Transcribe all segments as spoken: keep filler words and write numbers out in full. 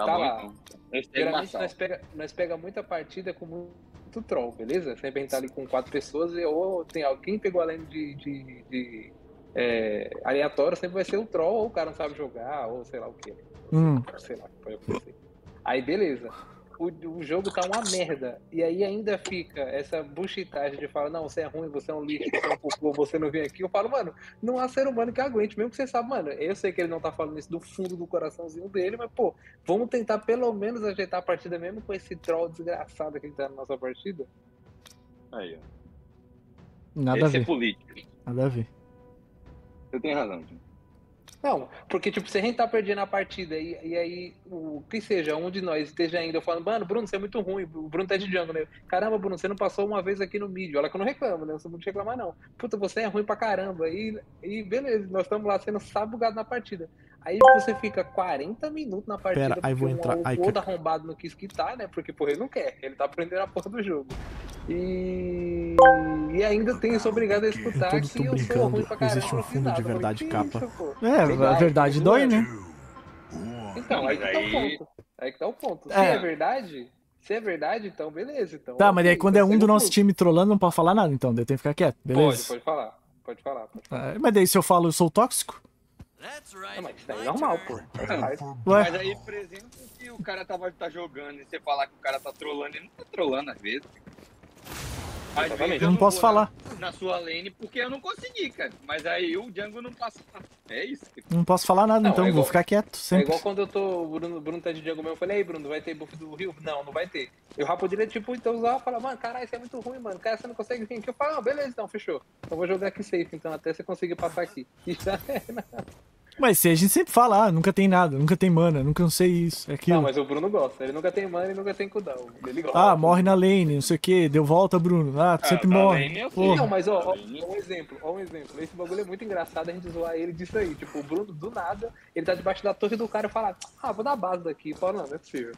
tá, tá lá. Então. Eu Geralmente nós pega, nós pega muita partida com muito troll, beleza? Sempre a gente tá ali com quatro pessoas e ou tem alguém pegou a lane de, de, de é, aleatório, sempre vai ser o troll, ou o cara não sabe jogar, ou sei lá o que. Hum. Sei lá o que pode acontecer. Aí beleza. O, o jogo tá uma merda. E aí ainda fica essa buchitagem de falar, não, você é ruim, você é um lixo, você é um cocô, você não vem aqui. Eu falo, mano, não há ser humano que aguente, mesmo que você sabe, mano, eu sei que ele não tá falando isso do fundo do coraçãozinho dele, mas, pô, vamos tentar pelo menos ajeitar a partida mesmo com esse troll desgraçado que tá na nossa partida. Aí, ó. Nada Esse a ver. é político. Nada a ver. Você tem razão, Tim. Não, porque, tipo, se a gente tá perdendo a partida e, e aí, o que seja, um de nós esteja ainda falando, mano, Bruno, você é muito ruim, o Bruno tá de jungle, né? Caramba, Bruno, você não passou uma vez aqui no mid. Olha que eu não reclamo, né? Eu sou muito de reclamar, não. Puta, você é ruim pra caramba. E, e beleza, nós estamos lá sendo sabugado na partida. Aí você fica quarenta minutos na partida Pera, aí porque vou entrar. um, Ai, o outro ca- arrombado não quis quitar, né? Porque, porra, ele não quer. Ele tá aprendendo a porra do jogo. E, e ainda tem isso obrigado a escutar Todos que tão eu sou ruim brincando. pra caramba. Existe um não fiz fundo nada. de Eu falei, verdade que capa. isso, pô? É, Legal, a verdade tô dói, zoando. né? Então, Não, aí mas que tá o aí- ponto. Aí que tá o ponto. Se É. é verdade, se é verdade, então beleza. Então, Tá, mas ok, aí quando então é um segue do o nosso fluxo. time trollando, não pode falar nada, então. Daí tem que ficar quieto, Pode, beleza? pode falar. Pode falar, pode falar. É, mas daí se eu falo eu sou tóxico? Não, mas isso aí é normal, pô. Ué? Mas aí, por exemplo, se o cara tava, tá jogando e você falar que o cara tá trolando, ele não tá trolando às vezes. Às Exatamente. vezes Eu não posso vou na- falar. Na sua lane porque eu não consegui, cara. Mas aí o Django não passa. É isso. Não posso falar nada, Não, então. é Vou igual- ficar quieto, É sempre. igual quando eu tô. O Bruno, Bruno tá de Django mesmo. Eu falei, ei, Bruno, vai ter buff do Rio? Não, não vai ter. Eu já poderia, tipo, então usar e falar, mano, caralho, isso é muito ruim, mano. Cara, você não consegue vir aqui. Eu falo, ah, beleza, então, fechou. Então vou jogar aqui safe, então, até você conseguir passar aqui. E já era. Mas se a gente sempre fala, ah, nunca tem nada, nunca tem mana, nunca não sei isso, é aquilo. Não, mas o Bruno gosta. Ele nunca tem mana e nunca tem cooldown. Ele gosta. Ah, morre na lane, não sei o que, deu volta, Bruno. Ah, tu Ah, sempre na morre. lane eu sei. Porra. Não, mas ó, ó, Aí- ó um exemplo, ó um exemplo. Esse bagulho é muito engraçado a gente zoar ele disso aí. Tipo, o Bruno, do nada, ele tá debaixo da torre do cara e fala, ah, vou dar base daqui. Fala, não, não é possível.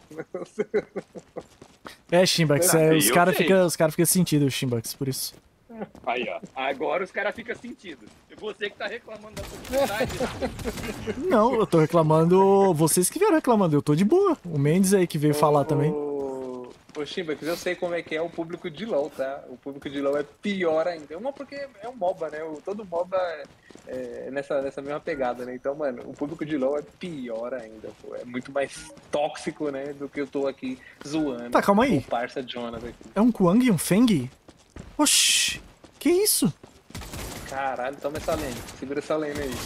É, Shimbax, é, Aí os eu caras sei. ficam cara fica sentido, Shimbax, por isso. Aí, ó. Agora os caras ficam sentidos. E você que tá reclamando da comunidade. Não, eu tô reclamando, vocês que vieram reclamando, eu tô de boa. O Mendes aí que veio falar Ô, também. Ô, ô Shimbax, eu sei como é que é o público de LoL, tá? O público de LoL é pior ainda. Uma porque é um MOBA, né? O- Todo MOBA é, é nessa, nessa mesma pegada, né? Então, mano, o público de LoL é pior ainda, pô. É muito mais tóxico, né? Do que eu tô aqui zoando. Tá, calma aí. O parça Jonas aqui. É um Kuang e um Feng? Oxi, que isso? Caralho, toma essa lane. Segura essa lane aí.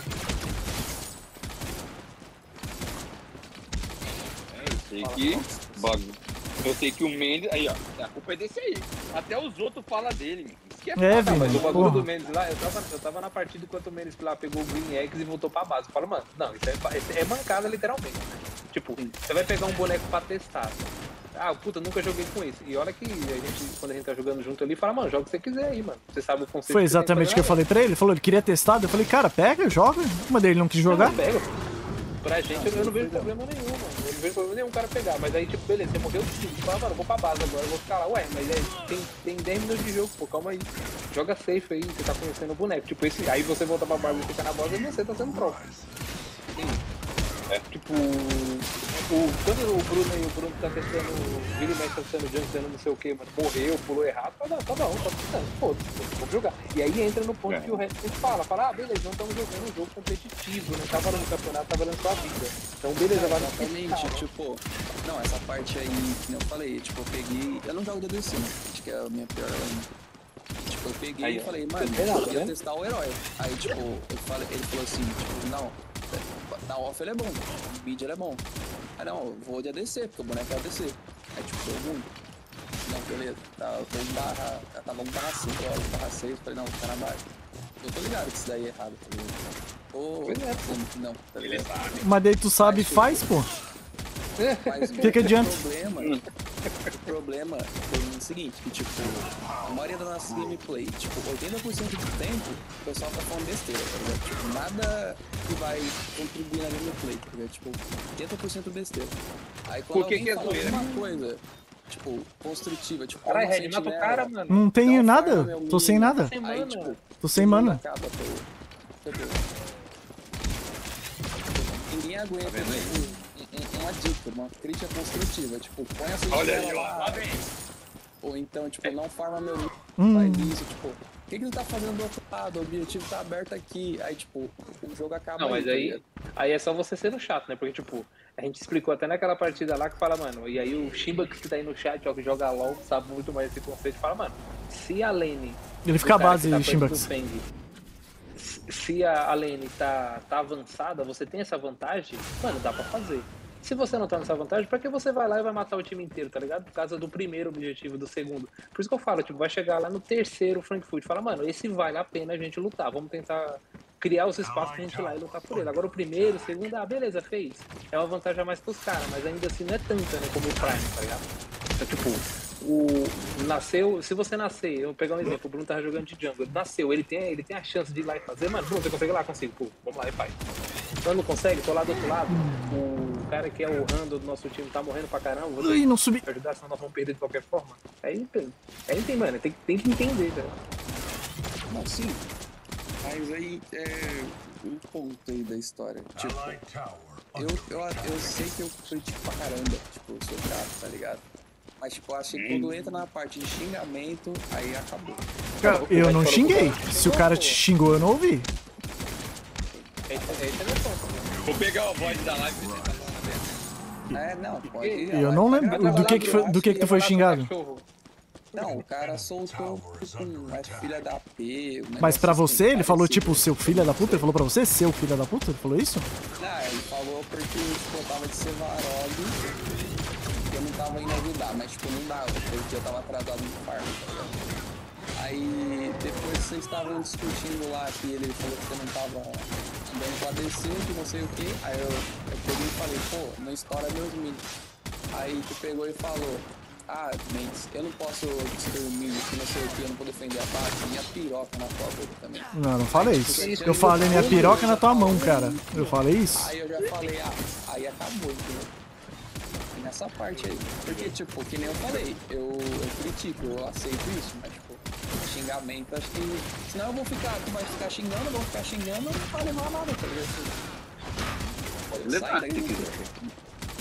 É, eu sei que. Bagulho. Eu sei que o Mendes. Aí, ó. A culpa é desse aí. Até os outros falam dele, meu. Isso que é É, foda, Não, mas o velho. bagulho Porra. do Mendes lá, eu tava, eu tava na partida enquanto o Mendes lá pegou o Green Eggs e voltou pra base. Eu falo, mano, não, isso é, isso é mancada literalmente. Tipo, você vai pegar um boneco pra testar. Ah, puta, nunca joguei com esse. E olha que a gente, quando a gente tá jogando junto ali, fala, mano, joga o que você quiser aí, mano. Você sabe o conceito. Foi que você tem exatamente o que eu fazer falei pra ele. Ele falou, ele queria testar. Eu falei, cara, pega, joga. Mas daí ele não quis na jogar. Não, pega. Pra gente, eu não vejo problema nenhum, mano. Eu não vejo problema nenhum o cara pegar. Mas aí, tipo, beleza, você morreu sim. Fala, mano, eu vou pra base agora, eu vou ficar lá. Ué, mas aí tem, tem dez minutos de jogo, pô, calma aí. Joga safe aí, você tá conhecendo o boneco. Tipo, esse, aí você volta pra base e fica na base e você tá sendo pro. É, tipo, o, quando o Bruno e o Bruno tá testando, vira e mexe tá testando jump, testando não sei o que, mano, morreu, pulou errado, tá bom, tá bom, tá testando, foda-se, vamos jogar. E aí entra no ponto É. que o resto a gente fala, fala, ah, beleza, não estamos jogando um jogo competitivo, não tá valendo o campeonato, tá valendo sua vida. Então, beleza, vai Exatamente, tipo, não, essa parte aí, que nem eu falei, tipo, eu peguei, eu não jogo D D C, né, acho que é a minha pior lane. Tipo, eu peguei Aí, e ó. falei, mano, Tá vendo, eu tá ia vendo? testar o herói. Aí, tipo, eu falei, ele falou assim, tipo, não, na off ele é bom, no mid ele é bom. Aí não, eu vou de A D C, porque o boneco é A D C. Aí, tipo, deu ruim. Não, beleza, tá, eu tô em barra, tava um barra cinco, eu barra seis, falei, não, vou ficar na base. Eu tô ligado que isso daí é errado, tá ligado? Ô, Pois é, não, tá Ele ligado? sabe. Mas daí tu sabe e faz, pô. Mas Que que adianta? O problema, o problema é o seguinte, que tipo, a maioria da nossa gameplay, tipo, oitenta por cento do tempo, o pessoal tá falando besteira, tá ligado? Tipo, nada que vai contribuir na gameplay, tá ligado? Tipo, oitenta por cento besteira. Aí quando Por que alguém que é fala zoeira? alguma coisa, tipo, construtiva, tipo, Caralho, como Red, mata o sentinela, cara, mano. Não tenho dá um nada, farm, meu tô sem mínimo. nada. Sem Aí, mana. tipo, Tô sem todo mundo mana. acaba, pô. Entendeu? Ninguém aguenta, Tá vendo aí? tipo, um, um, uma dica, uma crítica construtiva. Tipo, põe a sua Olha aí, estrela ó. lá. Lá vem. Ou então, tipo, não farma meu nível, Hum. faz isso, tipo, o que, que você tá fazendo do outro lado? O objetivo tá aberto aqui. Aí, tipo, o jogo acaba. Não, mas tá aí, ligado? aí é só você sendo chato, né? Porque, tipo, a gente explicou até naquela partida lá que fala, mano, e aí o Shimbax que tá aí no chat, ó, que joga LOL, sabe muito mais esse conceito, fala, mano, se a lane... Ele fica do cara a base, que tá perto Shimbax. do Feng, se- se a, a lane tá, tá avançada, você tem essa vantagem, mano, dá pra fazer. Se você não tá nessa vantagem, pra que você vai lá e vai matar o time inteiro, tá ligado? Por causa do primeiro objetivo, do segundo. Por isso que eu falo, tipo, vai chegar lá no terceiro Frankfurt, fala, mano, esse vale a pena a gente lutar, vamos tentar criar os espaços pra gente ir lá e lutar por ele. Agora o primeiro, o segundo, ah, beleza, fez. É uma vantagem a mais pros caras, mas ainda assim não é tanta, né, como o Prime, tá ligado? Então, tipo, o nasceu, se você nascer, eu vou pegar um exemplo, o Bruno tava jogando de jungle, ele nasceu, ele tem, ele tem a chance de ir lá e fazer, mano, Bruno, você consegue ir lá? Consigo, pô, vamos lá e faz. Quando não consegue, tô lá do outro lado, o cara que é o Rando do nosso time tá morrendo pra caramba, vou Ui, não subi. ajudar, senão nós vamos perder de qualquer forma. Aí, aí tem, mano, tem, tem que entender, né? Não, sim. Mas aí é um ponto aí da história. Tipo, eu, eu, eu sei que eu critico pra caramba, tipo, eu sou chato, tá ligado? Mas, tipo, eu achei que quando entra na parte de xingamento, aí acabou. Cara, eu não xinguei. Se o cara te xingou, eu não ouvi. Esse, esse é meu ponto. Vou pegar a voz da live e tentar falar dela. É, não, pode. Eu não lembro do que que foi, do que que tu foi xingado. Não, o cara soltou com a filha da P. um Mas pra negócio você, assim, ele falou parecido. tipo, seu filho da puta? Ele falou pra você, seu filho da puta? Ele falou isso? Não, ele falou porque tipo, eu tava de Sevarog e eu não tava indo ajudar, mas tipo, não dava, porque eu tava atrasado no farm, tá ligado? Aí depois vocês estavam discutindo lá que ele falou que você não tava andando pra descer, que não sei o que. Aí eu, eu peguei e falei, pô, não estoura meus minions. Aí tu pegou e falou, ah, Mendes, eu não posso destruir o milho, que não sei o que, eu não vou defender a base, minha piroca na tua boca também. Não, não falei isso. Eu falei minha piroca na tua mão, cara. Eu falei isso? Aí eu já falei, ah, aí acabou, entendeu? E nessa parte aí. Porque, tipo, que nem eu falei, eu, eu critico, eu aceito isso, mas, tipo, xingamento, acho que. Senão eu vou ficar, tu vai ficar xingando, eu vou ficar xingando, não vai levar nada, tá ligado? Pode levar, Sai se daí, quiser.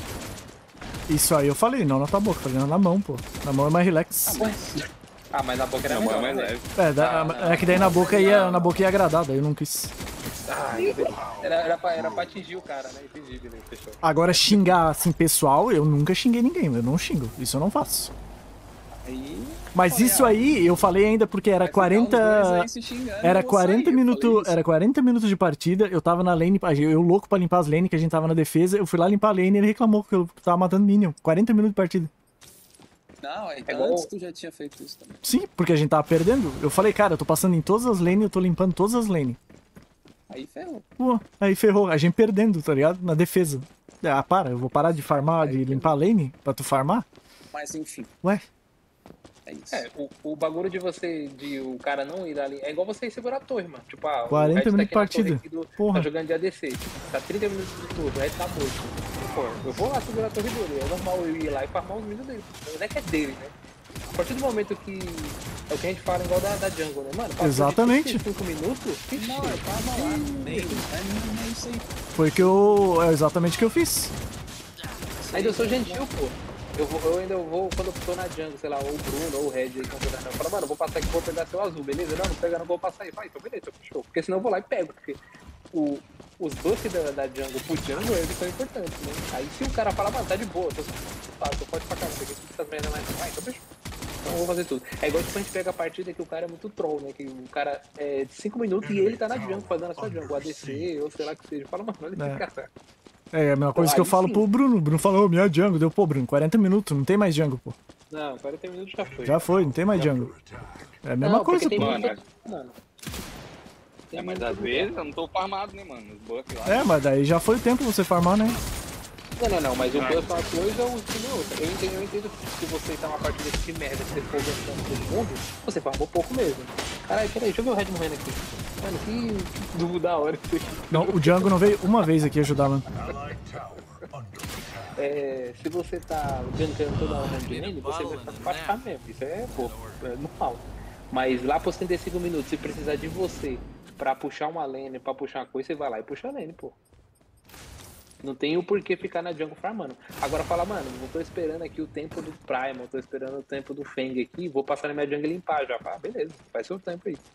Isso aí eu falei, não na tua boca. Falei na mão, pô. Na mão é mais relax. Ah, mas na boca era Não, melhor, é mais né? leve. É, da- Ah, não. é que daí na boca ia, na boca ia agradar, daí eu não quis. Ah, era, era, pra, era pra atingir o cara, né? Entendi, beleza, fechou. Agora xingar assim pessoal, eu nunca xinguei ninguém, eu não xingo. Isso eu não faço. Aí. Mas falei, isso ah, aí eu falei ainda porque era vai ficar os dois quarenta. aí se xingando, Era eu vou quarenta sair, eu minutos, falei isso. era quarenta minutos de partida, eu tava na lane, eu louco pra limpar as lanes, que a gente tava na defesa, eu fui lá limpar a lane e ele reclamou que eu tava matando minion. quarenta minutos de partida. Não, então igual- antes tu já tinha feito isso também. Sim, porque a gente tava perdendo. Eu falei, cara, eu tô passando em todas as lanes, eu tô limpando todas as lanes. Aí ferrou. Pô, aí ferrou, a gente perdendo, tá ligado? Na defesa. Ah, para, eu vou parar de farmar, de limpar a lane pra tu farmar? Mas enfim, Ué, é isso. É, o, o bagulho de você, de o cara não ir ali, é igual você ir segurar a torre, mano. Tipo, ah, quarenta o Red minutos de tá aqui na torre partida. aqui do, Porra. tá jogando de A D C. Tá trinta minutos de turno, o Red tá morto. Pô, eu vou lá segurar a torre dele. É normal eu ir lá e farmar os minions dele. Não é que é dele, né? A partir do momento que. É o que a gente fala igual da, da jungle, né, mano? Passou de Exatamente. cinco minutos, fixe. Não, eu tava lá, nem, é, é isso aí. foi que eu. É exatamente o que eu fiz. Ainda eu sou gentil, pô. Eu, vou, eu ainda vou, quando eu tô na jungle, sei lá, ou o Bruno, ou o Red aí, quando eu tô falo, mano, eu vou passar aqui, vou pegar seu azul, beleza? Não, não pega, não vou passar aí. Vai, então beleza, fechou. Porque senão eu vou lá e pego, porque o, os buffs da, da jungle pro jungle, eles são importantes, né? Aí se o cara falar, mano, tá de boa, tô, tá, tô forte pra caramba, aqui essas merdas mais, vai, então fechou. Então eu vou fazer tudo. É igual tipo, a gente pega a partida que o cara é muito troll, né? Que o cara é de cinco minutos e ele tá na jungle, fazendo a sua jungle, A D C, ou sei lá que seja. Fala, mano, olha É. que cara. É a mesma coisa que eu Aí falo sim. pro Bruno. O Bruno falou, ô, minha jungle. Deu, pô, Bruno, quarenta minutos, não tem mais jungle, pô. Não, quarenta minutos já foi. Já foi, não tem mais jungle. É a mesma Não, coisa, porque tem pô. muito- Mano, Mano. É, mas às vezes eu não tô farmado, né, mano? Os buffs lá. É, mas daí já foi o tempo você farmar, né? Não, não, não, mas o Ah. buff é uma coisa, o time é outra. Eu entendo, eu entendo que se você tá uma partida de merda, que você for gastando todo mundo, você farmou pouco mesmo. Caralho, peraí, deixa eu ver o Red morrendo aqui. Mano, que dúvida da hora isso aqui. Não, o Django não veio uma vez aqui ajudar, mano. É, se você tá gankando toda hora de lane, você vai ficar mesmo. Isso é, pô, é normal. Mas lá pros trinta e cinco minutos, se precisar de você pra puxar uma lane, pra puxar uma coisa, você vai lá e puxa a lane, pô. Não tem o porquê ficar na jungle farmando. Agora fala, mano, não tô esperando aqui o tempo do Primal, tô esperando o tempo do Feng aqui, vou passar na minha jungle e limpar já. Ah, beleza, faz seu tempo aí.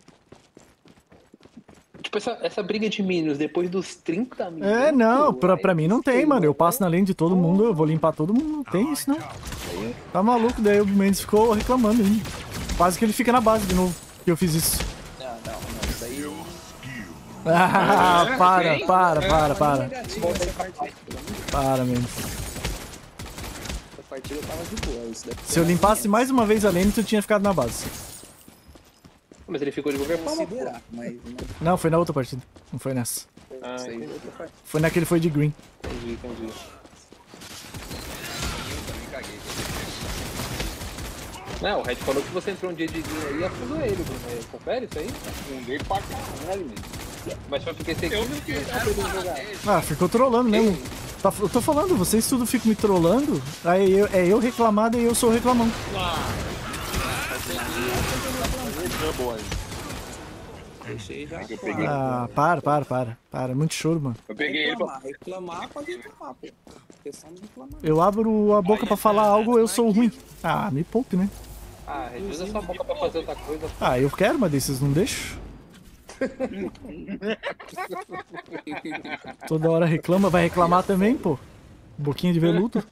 Tipo, essa, essa briga de minions depois dos trinta minutos... É, não, pra, pra é mim não tem, feio, mano. Eu né? passo na lane de todo mundo, eu vou limpar todo mundo. Não tem isso, não. Tá maluco? Daí o Mendes ficou reclamando ainda. Quase que ele fica na base de novo, que eu fiz isso. Não, não, não. Isso aí. Ah, para, para, para, para. Negativo essa partida. Para, Mendes. Essa partida tava de boa. Isso deve Se eu limpasse mais uma vez a lane, tu tinha ficado na base. Mas ele ficou de qualquer forma, pô. considerar, mas. Não, foi na outra partida. Não foi nessa. Ah, Isso aí entendi, outra parte. Foi na que ele foi de green. entendi, entendi. Eu também caguei. Não, o Red falou que você entrou um dia de green aí e afundou ele, Bruno. É, confere isso aí? Fundei pra caralho, velho. Mas foi porque você Eu quis não que quero ele jogar. Ah, ficou trolando mesmo. Tá- eu tô falando, vocês tudo ficam me trollando. Aí eu, é eu reclamado e eu sou reclamão. Deixei já. Eu peguei. Ah, para, para, para. Para, muito choro, mano. Eu peguei ele pra... Reclamar, reclamar, pode reclamar, pô. Questão de reclamar. Eu abro a boca pra falar algo, eu sou ruim. Ah, me poupe, né? Ah, usa sua boca pra fazer outra coisa. Ah, eu quero, mas daí vocês não deixam. Toda hora reclama, vai reclamar também, pô. Boquinha de veludo.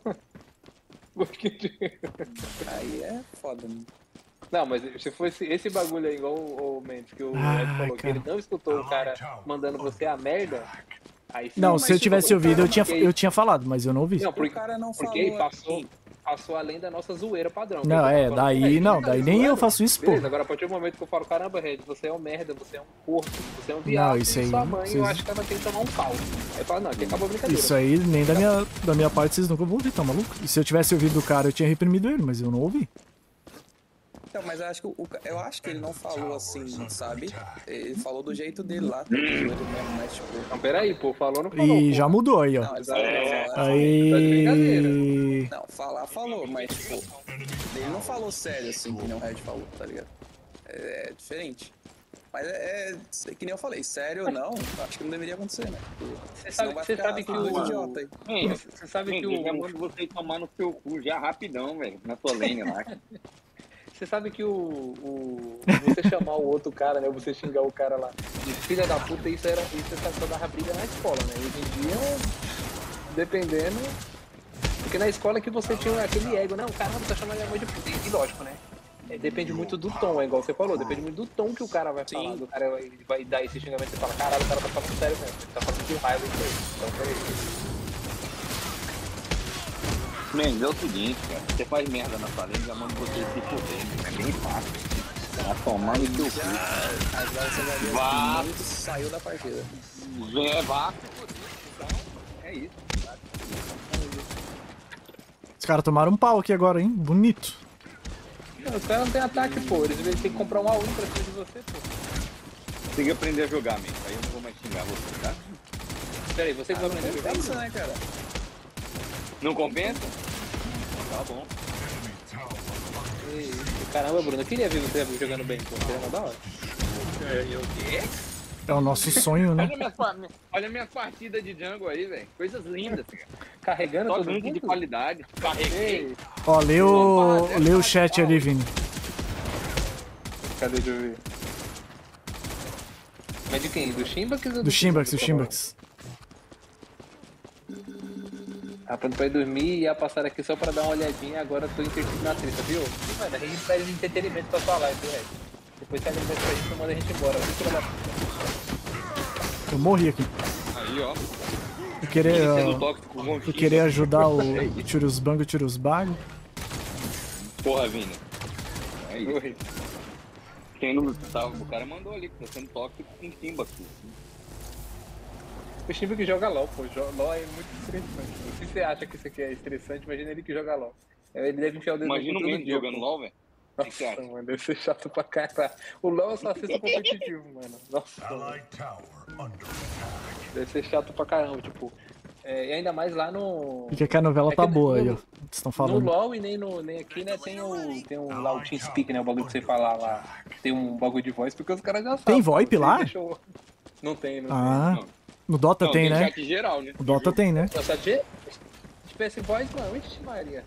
Aí é foda, né? Não, mas se fosse esse bagulho aí, igual o, o Mendes, que o Ah, Red falou, que cara. ele não escutou o cara mandando você a merda, aí sim, Não, mas se eu tipo, tivesse o ouvido, cara- eu tinha, porque- eu tinha falado, mas eu não ouvi. Não, porque, O cara não porque aí falou passou, aqui. passou além da nossa zoeira padrão. Não, Porque eu é, tava falando, daí "Red, não, tá daí nem zoando?" eu faço isso, pô. Beleza, agora a partir do momento que eu falo, caramba, Red, você é um merda, você é um porco, você é um viado, Não, isso e aí, sua mãe, eu vocês- acho que ela tem que tomar um pau. Aí fala, não, aqui acabou a brincadeira. Isso aí, nem da minha, da minha parte, vocês nunca vão ouvir, tá maluco? E se eu tivesse ouvido o cara, eu tinha reprimido ele, mas eu não ouvi. Então, mas eu acho que o, ca- eu acho que ele não falou assim, sabe? Ele falou do jeito dele lá, do jeito mesmo, né? Tipo, Não, peraí, pô, falou, não falou. E pô. já mudou aí, ó. não, exato. É. não, Aí. Não, falar falou, mas tipo, ele não falou sério assim, que nem o Red falou, tá ligado? É, é diferente. Mas é, é que nem eu falei, sério ou não, acho que não deveria acontecer, né? Porque Você senão sabe, vai você ficar sabe que dois o... idiota aí. Mendes, Você sabe que Mendes, eu já o... mando você tomar no seu cu já rapidão, velho. Na tua lane lá. Você sabe que o, o. Você chamar o outro cara, né? Você xingar o cara lá de filha da puta, isso era. Isso só dava briga na escola, né? Hoje em dia, dependendo. Porque na escola que você tinha aquele ego, não, caramba, tá chamando minha mãe de puta. E lógico, né? É, depende muito do tom, é igual você falou, depende muito do tom que o cara vai falar. Sim. O cara vai, vai dar esse xingamento e você fala, caralho, o cara tá falando sério mesmo, ele tá falando de raiva isso aí. Então, peraí. Mendes, é o seguinte, cara. Você faz merda na sua lane, já manda você se fuder. É bem fácil. Tá tomando o teu cu. Agora você vai ver Vá. que muito saiu da partida. É vaca. Então, é isso. Os caras tomaram um pau aqui agora, hein? Bonito. Não, os caras não tem ataque, pô. Eles eles têm que comprar um A um pra cima de você, pô. Tem que aprender a jogar, Mendes. Aí eu não vou mais xingar você, tá? Peraí, você que vai aprender a jogar? Pensa, né, cara? Não compensa? Tá bom. Ei, Caramba, Bruno, eu queria ver você jogando bem, pô. Seria uma da hora. É, eu quê? É o nosso sonho, né? Olha minhas, pa- olha minhas partidas de jungle aí, velho. Coisas lindas, cara. Carregando Só todo gank mundo? de qualidade. Carreguei. Ei, Ó, lê o, lê o chat ali, Vini. cadê, deixa eu ver. Mas de quem? Do Shimbax ou do... Do Shimbax, do Tá bom. Shimbax. Ah, pronto pra ir dormir e ia passar aqui só pra dar uma olhadinha, agora eu tô intertido na treta, viu? E, mano, a gente traz entretenimento pra sua live, viu, Red? Depois você agradece pra gente e manda a gente embora. Vai tirar da puta. Eu morri aqui. Aí, ó. Eu querer, Sendo ó, tóxico com eu querer ajudar o Tirusbango e o Tirusbago. Porra, Vini. É isso. Oi. Quem não tava, o cara mandou ali, que tá sendo tóxico com Simba. O Shimba que joga LOL, pô. Jo- LOL é muito estressante. Se você acha que isso aqui é estressante, imagina ele que joga LOL. Ele deve enfiar o dedo Imagina o no cu todo Mendes dia, jogando pô. LOL, velho. O que você Nossa, acha? mano, deve ser chato pra caralho. O LOL eu só assisto competitivo, mano. Nossa, mano. Allied tower under attack. Deve ser chato pra caramba, tipo. É, e ainda mais lá no. Porque que a novela É tá que boa no- aí, ó. Vocês estão No falando. LoL e nem, no, nem aqui, né, tem o, tem o, lá o TeamSpeak, né, o bagulho que você falar lá, tem um bagulho de voz, porque os caras já sabem. Tem VoIP Você lá? deixou- Não tem, não Ah. tem. No Dota Não, tem, tem né? chat geral, né? O Dota tem, né? Nossa, de Space Voice, mano, ixi, Maria.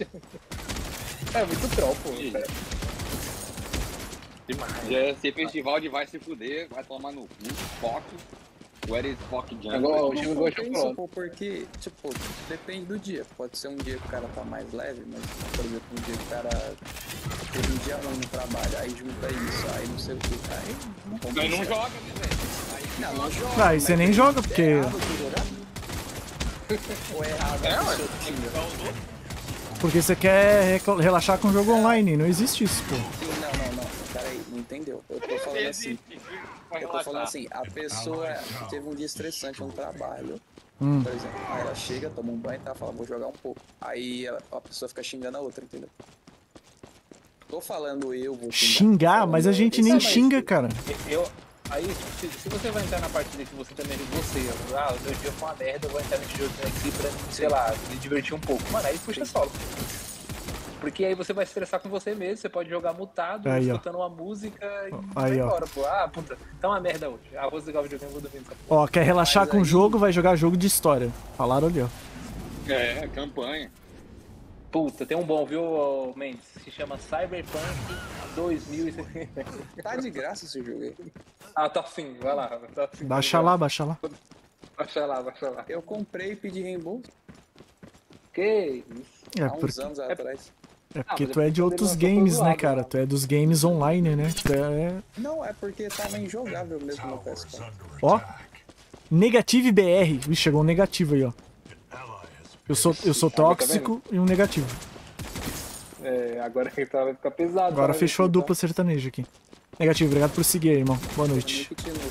É muito troll, pô. Ih. Demais. Já é ser festival de vai se fuder, vai tomar no cu, Fox, Where is Fox Jungle. Agora, o Não time gosta de compensa, pro. pô, porque, tipo, depende do dia. Pode ser um dia que o cara tá mais leve, mas, por exemplo, um dia que o cara teve um dia ruim no trabalho, aí junta isso, aí não sei o que, aí não Mas compensa. não joga, né, velho? Aí Não, não joga. Ah, e você mas nem é joga, porque... errado tu jogar? Ou é errado É, a ué. pessoa que xinga? Porque você quer recla- relaxar com o jogo online. Não existe isso, pô. Sim, não, não, não. Peraí, não entendeu? Eu tô falando assim. Eu tô falando assim, a pessoa teve um dia estressante no trabalho, Hum. por exemplo. Aí ela chega, toma um banho e tá, fala, vou jogar um pouco. Aí ela- a pessoa fica xingando a outra, entendeu? Tô falando eu, vou xingar. Xingar, mas a Falando gente eu, nem esse- xinga, cara. Eu, aí, se, se você vai entrar na partida que você também você, ah, o meu dia foi uma merda, eu vou entrar nesse jogo aqui pra, sei lá, me divertir um pouco. Mano, aí puxa solo. Porque aí você vai se estressar com você mesmo, você pode jogar mutado, Aí, ó. escutando uma música e Aí, vai ó. embora, pô. Ah, puta, tá uma merda hoje. Ah, vou desligar o videogame, vou dormir nessa porra. Ó, quer relaxar Mas com o aí- jogo, vai jogar jogo de história. Falaram ali, ó. É, campanha. Puta, tem um bom, viu, ô, Mendes? Se chama Cyberpunk dois mil e sessenta. Tá de graça esse jogo aí. Ah, tá sim, vai lá. Tá sim, Baixa lá, baixa lá. Baixa lá, baixa lá. Eu comprei e pedi reembolso Que isso. É, há uns porque, anos atrás. é porque mas tu é de quando outros ele lançou, foi games, né, zoado, cara? né? Tu é dos games online, né? Tu é... Não, é porque tava injogável mesmo no P S Towers quatro. under Ó. attack. Negative B R. Ih, chegou um negativo aí, ó. An ally has Eu sou, eu sou tá tóxico e um negativo. É, agora que tá, vai ficar pesado. Agora tá? fechou a dupla sertaneja aqui. Negativo, obrigado por seguir aí, irmão. Boa noite. Muito tino.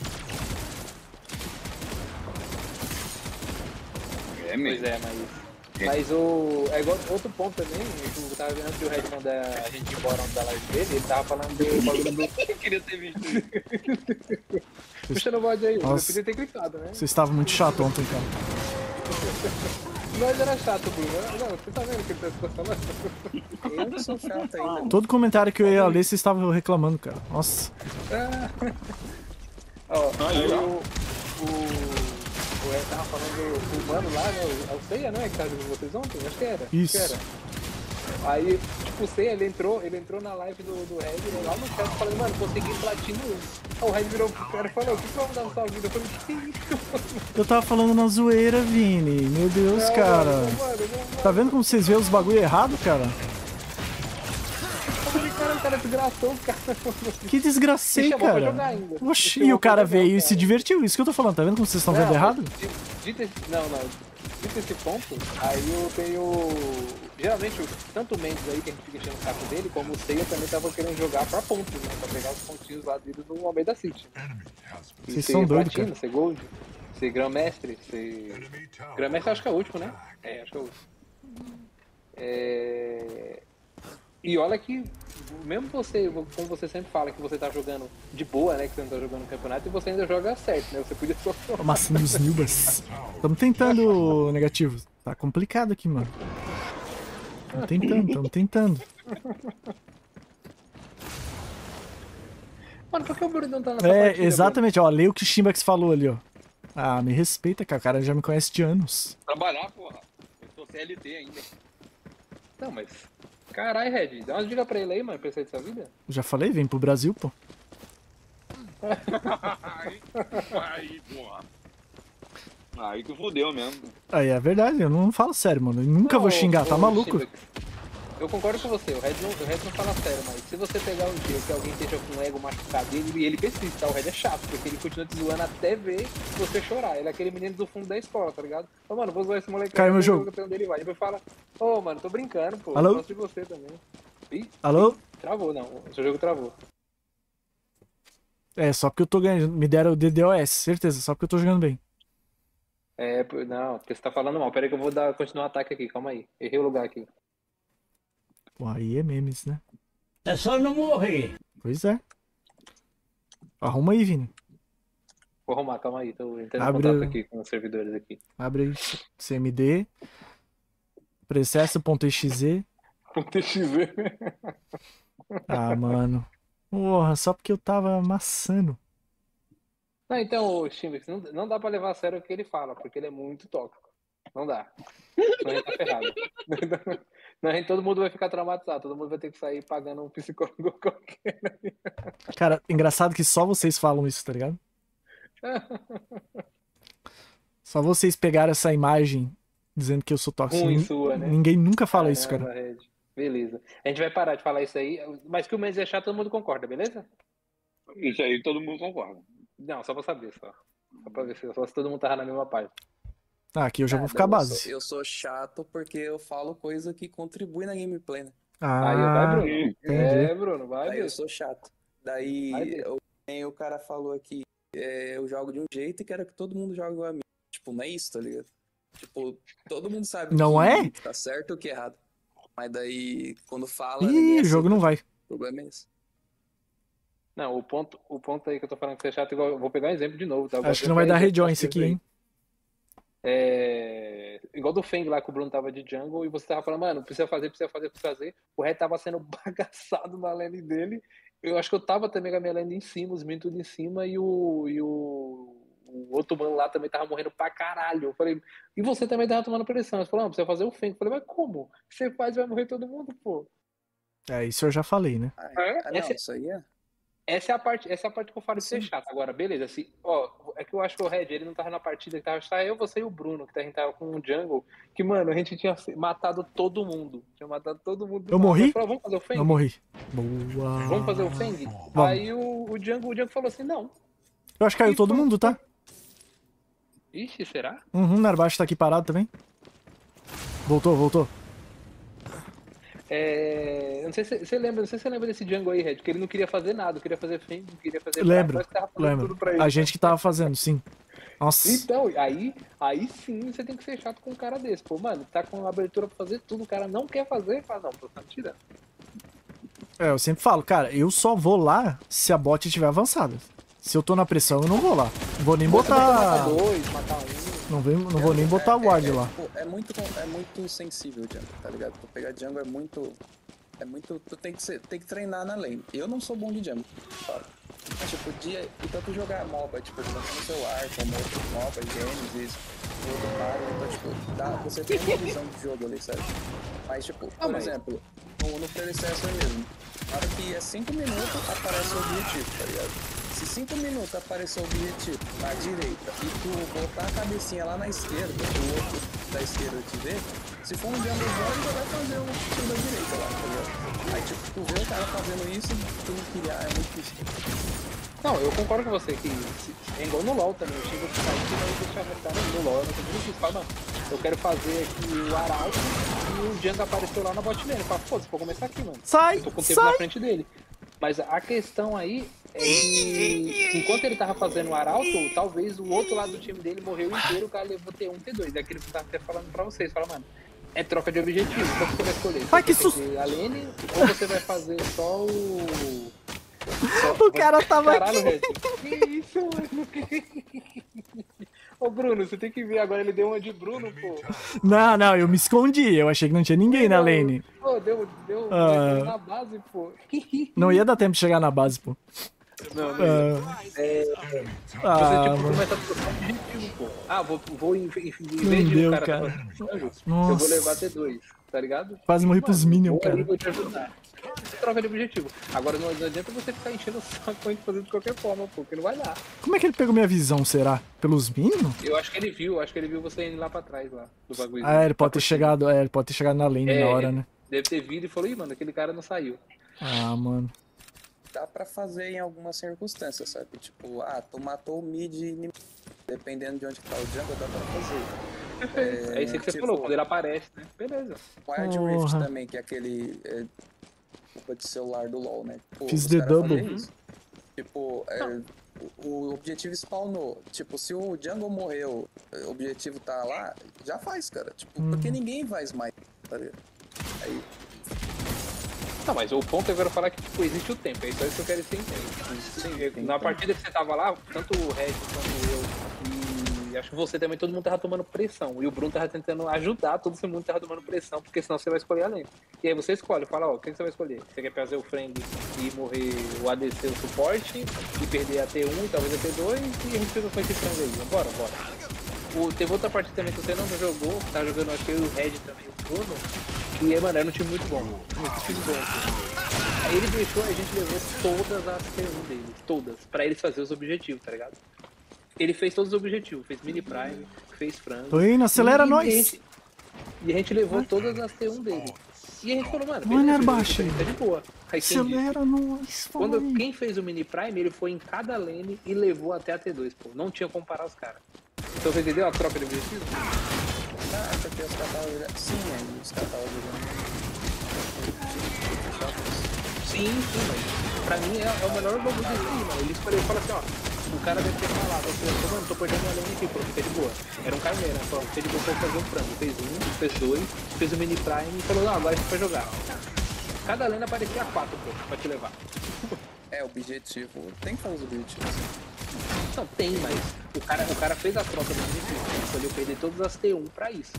É Pois mesmo. é, mas. Mas o. É igual outro ponto também, eu tava vendo que o Red mandar a gente ir embora da live dele, ele tava falando do bagulho do. Eu queria ter visto isso. Puxa no bode aí, eu Nossa. podia ter clicado, né? Você estava muito chato ontem, cara. Mas era chato, Bruno. Não, você tá vendo o que ele tá falando? Eu não sou chato ainda. Todo comentário que eu ia ler, você estava reclamando, cara. Nossa. Ó, Aí, aí ó. o. O. O Red tava falando do o mano lá, né? O, o Seiya, né? Que tava jogando com vocês ontem? Acho que era. Isso. Acho que era. Aí, tipo, o Seiya, ele entrou, ele entrou na live do, do Red, né, lá no chat, falando, mano, consegui platino um. Aí o Red virou pro cara e falou, o que que vai mudar na sua vida? Eu falei, que isso? Eu tava falando na zoeira, Vini. Meu Deus, Não, cara. mano, não, mano, não, Tá vendo como vocês veem os bagulho errado, cara? Eu falei, cara, o cara desgraçou, cara. Que desgracei, Me chamou pra cara. jogar ainda. Me Oxi, chamou e o pra cara jogar, veio e cara. se divertiu. Isso que eu tô falando. Tá vendo como vocês estão vendo Não, errado? mas, Dito esse, não, não. Dito esse ponto, aí eu tenho. Geralmente, o- tanto o Mendes aí, que a gente fica enchendo o saco dele, como o Seiya também tava querendo jogar pra pontos, né? Pra pegar os pontinhos lá dele do Almeida City. enemy has been. E Vocês ser são doidos, platina, cara. ser gold, ser grão-mestre, ser. Enemy tower. Grão-mestre acho que é o último, né? É, acho que é o último. É... E olha que, mesmo você, como você sempre fala que você tá jogando de boa, né? Que você não tá jogando no campeonato, e você ainda joga certo, né? Você podia só. Amassando os Nilbas. Tamo tentando, negativo. Tá complicado aqui, mano. Tamo tentando, tamo tentando. Mano, por que o Bruno não tá nessa partida? É, Bruno? exatamente, ó. Lê o que o Shimbax falou ali, ó. Ah, me respeita, cara. O cara já me conhece de anos. Trabalhar, porra. Eu sou C L T ainda. Não, mas. Caralho, Red, dá umas dicas pra ele aí, mano, pra ele sair dessa vida. Eu já falei, vem pro Brasil, pô. Aí, aí, porra. Aí tu fudeu mesmo. Aí é verdade, eu não falo sério, mano. Eu nunca vou Não, xingar, ô, tá ô, maluco? Shimbak, eu concordo com você, o Red, não, o Red não fala sério, mas se você pegar um dia que alguém esteja com o ego machucado e ele, ele persiste, tá? O Red é chato, porque ele continua te zoando até ver você chorar. Ele é aquele menino do fundo da escola, tá ligado? Ô, mano, vou zoar esse moleque. Caiu meu eu vou jogo. até onde ele vai. Depois fala, ô, mano, tô brincando, pô. Alô? Eu gosto de você também. Ih, Alô? travou, não. O seu jogo travou. É, só porque eu tô ganhando. Me deram o D D O S, certeza, só porque eu tô jogando bem. É, pô, não, porque você tá falando mal. Pera aí que eu vou dar, continuar o ataque aqui, calma aí. Errei o lugar aqui. Pô, aí é memes, né? É só não morrer. Pois é. Arruma aí, Vini. Vou arrumar, calma aí. Tô entrando em Abre- contato aqui com os servidores aqui. Abre aí C M D. Processo.exe. Ponto X Z. Ah, mano. Porra, só porque eu tava amassando. Não, então, o Chimbix, não, não dá pra levar a sério o que ele fala, porque ele é muito tóxico. Não dá. Senão a gente tá ferrado. Não, a gente, todo mundo vai ficar traumatizado, todo mundo vai ter que sair pagando um psicólogo qualquer. Cara, engraçado que só vocês falam isso, tá ligado? Só vocês pegaram essa imagem dizendo que eu sou tóxico. Ruim Nin- sua, né? Ninguém nunca fala isso, Caramba, cara. Red. Beleza. A gente vai parar de falar isso aí, mas que o Mendes é chato, todo mundo concorda, beleza? Isso aí todo mundo concorda. Não, só pra saber, só. Só pra ver se, só se todo mundo tava na mesma página. Ah, aqui eu já vou Nada, ficar eu base. sou- Eu sou chato porque eu falo coisa que contribui na gameplay, né? Aí, vai, Ah, Bruno. entendi. É, Bruno, vai, Aí eu Bruno. sou chato. Vai Daí ver. eu- nem o cara falou aqui, é, eu jogo de um jeito e quero que todo mundo jogue igual a mim. Tipo, não é isso, tá ligado? Tipo, todo mundo sabe Não que é? tá certo ou que é errado. Mas daí, quando fala, ninguém Ih, o jogo aceita. não vai. O problema é esse. Não, o ponto, o ponto aí que eu tô falando que você é chato, igual, eu vou pegar um exemplo de novo, tá? Eu Acho que gosto não vai de dar pegar rejoin exemplo isso aqui, aí. hein? É, igual do Feng lá que o Bruno tava de jungle e você tava falando, mano, precisa fazer, precisa fazer, precisa fazer. O Red tava sendo bagaçado na lane dele. Eu acho que eu tava também com a minha lane em cima, os minions tudo em cima e o, e o, o outro mano lá também tava morrendo pra caralho. Eu falei, e você também tava tomando pressão. Ele falou, não, precisa fazer o Feng. Eu falei, mas como? Você faz e vai morrer todo mundo, pô. É, isso eu já falei, né? Ah, É, ah, não, essa- isso aí é. Essa é a parte, essa é a parte que eu falo de ser Sim. chato. Agora, beleza, assim, ó, é que eu acho que o Red, ele não tava na partida, que tava só eu, você e o Bruno, que a gente tava com um jungle, que, mano, a gente tinha matado todo mundo. Tinha matado todo mundo. Eu morri? Falou, vamos fazer o Feng? Eu morri. Boa. Vamos fazer o Feng? Vamos. Aí o, o Jungle, o Jungle falou assim, não. Eu acho que caiu todo mundo, tá? Ixi, será? Uhum, Narbaixo tá aqui parado também. Voltou, voltou. É... eu Não sei se você lembra, não sei se você lembra desse Jungle aí, Red, que ele não queria fazer nada, queria fazer Feng, não queria fazer Lembro, nós que tava fazendo tudo lembro. pra ele. A gente que tava fazendo, sim. Nossa. Então, aí, aí sim você tem que ser chato com um cara desse. Pô, mano, tá com abertura pra fazer tudo, o cara não quer fazer, fala, não, tô só tirando. É, eu sempre falo, cara, eu só vou lá se a bot estiver avançada. Se eu tô na pressão, eu não vou lá. Não vou nem Você pode botar. matar dois, matar um. Não, vem, não vou nem botar o ward é, lá. tipo, é muito, é muito sensível o jungle, tá ligado? Tu pegar jungle é muito. É muito. Tu tem que, ser, tem que treinar na lane. Eu não sou bom de jungle, sabe? Mas tipo, dia, então tu jogar MOBA, tipo, tanto no celular, como outros MOBA, Genesis, outro Mario, então tipo, dá, você tem uma visão de jogo ali, sabe? Mas tipo, por mas- exemplo, no, no Predecessor mesmo, na hora que é cinco minutos, aparece o objetivo, tá ligado? Se cinco minutos aparecer o objetivo na direita e tu botar a cabecinha lá na esquerda, o outro da esquerda te ver, se for um jungle bom, ele já vai fazer o tiro da direita lá, tá ligado? Aí tipo, tu vê o cara fazendo isso e tu não queria, é muito difícil. Não, eu concordo com você que se- é igual no LoL também. Eu chego aqui e não deixa arrastar no LoL. Eu não tenho difícil. Fala, mano, eu quero fazer aqui o Arauto e o Django apareceu lá na bot lane. Eu falo, pô, você pode começar aqui, mano. Sai, Eu tô com o tempo na sai. frente dele. Mas a questão aí é que enquanto ele tava fazendo o Arauto, talvez o outro lado do time dele morreu inteiro, o cara levou T um, T dois. É aquilo que eu tava até falando pra vocês. Fala, mano, é troca de objetivo. Qual que você vai escolher? Ai, que Você vai susto. ter a lane ou você vai fazer só o... O cara tava Caralho, aqui. Red. Que isso, mano? Ô, Bruno, você tem que ver. Agora ele deu uma de Bruno, pô. Não, não, eu me escondi. Eu achei que não tinha ninguém na lane. Pô, deu, deu, Ah. deu na base, pô. Não ia dar tempo de chegar na base, pô. Não, não. Ah, É, ah, você, tipo, mano. começa a trocar um objetivo, pô. Ah, vou, vou em, em, em Não vez de deu, o cara, cara. tá fazendo jungle, eu Nossa. vou levar T dois, tá ligado? Quase morri pros Mano, minions, vou ali, cara. vou te ajudar. Troca de objetivo. Agora não adianta você ficar enchendo o saco pra gente fazer de qualquer forma, pô, porque não vai dar. Como é que ele pegou minha visão, será? Pelos minions? Eu acho que ele viu, acho que ele viu você indo lá pra trás, lá, do bagulho. Ah, ele pode ter chegado, é, ele pode ter chegado na lane É, na hora, né? Deve ter vindo e falou, ih, mano, aquele cara não saiu. Ah, mano. Dá pra fazer em algumas circunstâncias, sabe? Tipo, ah, tu matou o mid inimigo. Dependendo de onde tá o jungle, dá pra fazer. É, isso que você tipo, falou, quando ele aparece, né? Beleza. Wild Porra. Rift também, que é aquele é, culpa de celular do LoL, né? Tipo, Fiz os the caras double. fazem isso. Tipo, é, o, o objetivo spawnou. Tipo, se o jungle morreu, o objetivo tá lá, já faz, cara. Tipo, Hum. porque ninguém faz mais, tá ligado? Aí, Não, mas o ponto eu quero falar que tipo, existe o tempo, é só isso que eu quero que você entenda. Na partida que você tava lá, tanto o Red quanto eu e e acho que você também, todo mundo tava tomando pressão. E o Bruno tava tentando ajudar, todo mundo tava tomando pressão, porque senão você vai escolher a lane. E aí você escolhe, fala, ó, o que você vai escolher? Você quer fazer o frame e morrer o A D C, o suporte, e perder a T um e talvez a T dois, e a gente fica com esse frango aí. Bora, bora. O, teve outra partida também que você não jogou, tá jogando acho que eu e o Red também, o Bruno, que, mano, era um time muito bom. Muito time bom. Assim. Aí ele deixou, a gente levou todas as T um dele, todas, pra eles fazer os objetivos, tá ligado? Ele fez todos os objetivos, fez mini prime, fez frango. Tô indo, acelera e, nós! E a, gente, e a gente levou todas as T um dele. E a gente falou, mano, Mano, beleza, baixo. tá de boa. Aí quem disse? Acelera nós! Quando vai. quem fez o mini prime, ele foi em cada lane e levou até a T dois, pô. Não tinha como parar os caras. Então você entendeu a troca de objetivo? Ah, porque os caras estavam jogando. Sim, aí os caras estavam jogando. Sim, sim, mas pra mim é, é o melhor bagulho desse aí, mano. Ele escolheu e falou assim, ó, o cara deve ter falado, eu falei, mano, tô perdendo uma lane aqui, pô, fica de boa. Era um carneiro, né? Falou, fica de boa pra fazer um frango. Fez um, fez dois, fez o mini prime e falou, não, agora a gente vai jogar. Cada lane aparecia quatro, pô, pra te levar. É, objetivo. Tem que fazer os objetivos. Não, tem, mas o cara, o cara fez a troca do objetivo, ele escolheu perder todas as T um pra isso.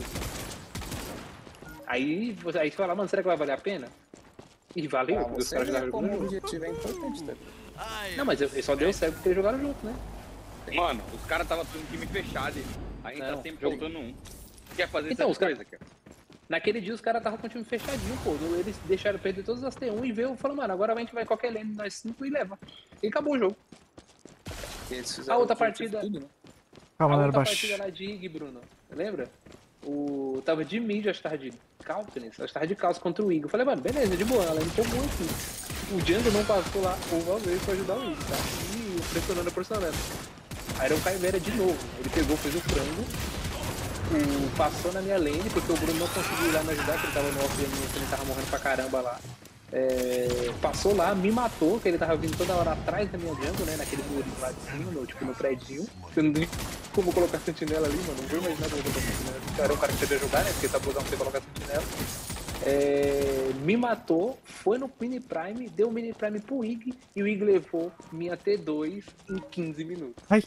Aí você, aí você fala, mano, será que vai valer a pena? E valeu, Ah, porque os você caras vê jogaram como o junto. objetivo é importante, né? Não, mas ele só deu certo porque eles jogaram junto, né? Mano, os caras estavam tudo time fechado. A gente Não, tá sempre jogo. faltando um. Quer fazer Então, essa os cara- coisa, cara? Naquele dia os caras estavam com o time fechadinho, pô. Eles deixaram perder todas as T um e veio e falou, mano, agora a gente vai em qualquer lane nós cinco e leva. E acabou o jogo. Eles A fizeram outra o objetivo partida- tudo, né? Calma, a não era outra baixo. partida lá de Ig, Bruno, lembra? O... Tava de mid, acho que tava de Caltness, acho que tava de calça contra o Ig. Eu falei, mano, beleza, de boa, ela empolgou aqui. O Django não passou lá uma vez pra ajudar o Ig, tá? E pressionando a personalidade. Aí era um Caivera de novo, ele pegou, fez o frango, o... passou na minha lane, porque o Bruno não conseguiu ir lá me ajudar, porque ele tava no off lane, ele tava morrendo pra caramba lá. É, passou lá, me matou, que ele tava vindo toda hora atrás da minha jungle, né? Naquele murinho lá de cima, no, tipo no prédio. Eu não tem como colocar sentinela ali, mano. Não vou imaginar como colocar sentinela. Era um cara que sabia jogar, né? Porque tá botando pra você colocar sentinela. É, me matou, foi no mini prime, deu o mini prime pro Ig e o Ig levou minha T dois em quinze minutos. Ai.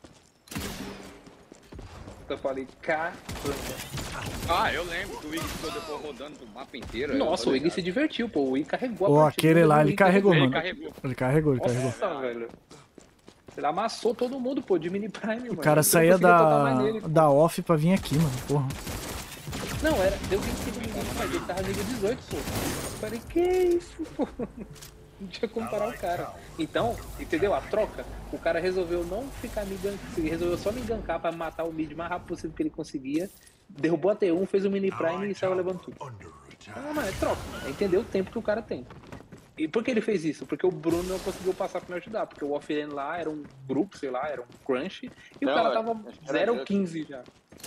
Eu falei, caramba. Ah, eu lembro que o Ig ficou depois rodando o mapa inteiro. Nossa, eu o Ig se divertiu, pô. O Ig carregou a Pô, partida, aquele lá, o ele Ig carregou, Ele mano. carregou. Ele carregou, ele carregou. Nossa, velho. Ele amassou todo mundo, pô, de mini prime, mano. O cara Eu não saía conseguia tocar da, mais nele, pô. da off pra vir aqui, mano. Porra. Não, era. Deu vinte e cinco minutos, mas ele tava nível dezoito, pô. Eu falei, que isso, pô? Não tinha como parar o cara. Então, entendeu? A troca, o cara resolveu não ficar me gankando, resolveu só me gankar pra matar o mid o mais rápido possível que ele conseguia. Derrubou a T um, fez o mini prime e saiu levando tudo. Under attack. Ah, mano, é troca. É entender o tempo que o cara tem. E por que ele fez isso? Porque o Bruno não conseguiu passar pra me ajudar. Porque o offlane lá era um grupo, sei lá, era um crunch. E Não, o cara é- tava acho que era zero Just. quinze já.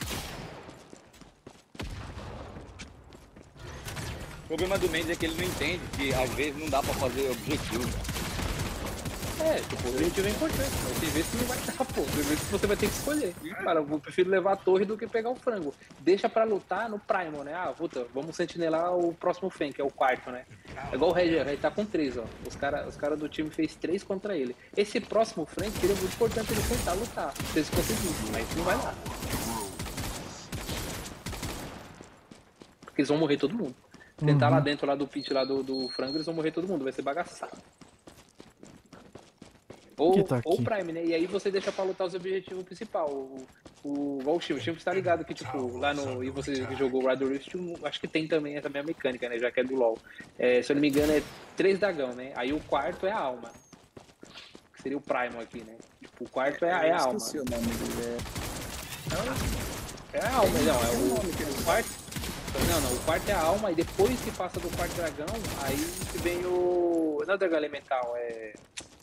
O problema do Mendes é que ele não entende que às vezes não dá pra fazer objetivo. É, tipo, o objetivo é importante. Mas tem vezes que não vai dar, pô. Tem vezes que você vai ter que escolher. Cara, eu prefiro levar a torre do que pegar o frango. Deixa pra lutar no Primal, né? Ah, puta, vamos sentinelar o próximo Fen, que é o quarto, né? É igual o Red, o Red tá com três, ó. Os caras os cara do time fez três contra ele. Esse próximo Frank, ele é muito importante ele tentar lutar. Se eles conseguirem, mas não vai dar. Porque eles vão morrer todo mundo. Tentar lá dentro lá do pit lá do, do frango, eles vão morrer todo mundo, vai ser bagaçado. Ou, Que tá ou aqui? Prime, né? E aí você deixa pra lutar os objetivos principais. O, o, igual o Chico, o Chico tá ligado que, tipo, lá no. E você que jogou Rider Rift, acho que tem também essa mesma mecânica, né? Já que é do LoL. É, se eu não me engano, é três dragão, né? Aí o quarto é a alma. Que seria o Prime aqui, né? Tipo, o quarto é, a- é a Eu alma. esqueci o nome dele. É a alma, não, é o, o quarto. Não, não, o quarto é a alma, e depois que passa do quarto dragão, aí que vem o. Não é o dragão elemental, é.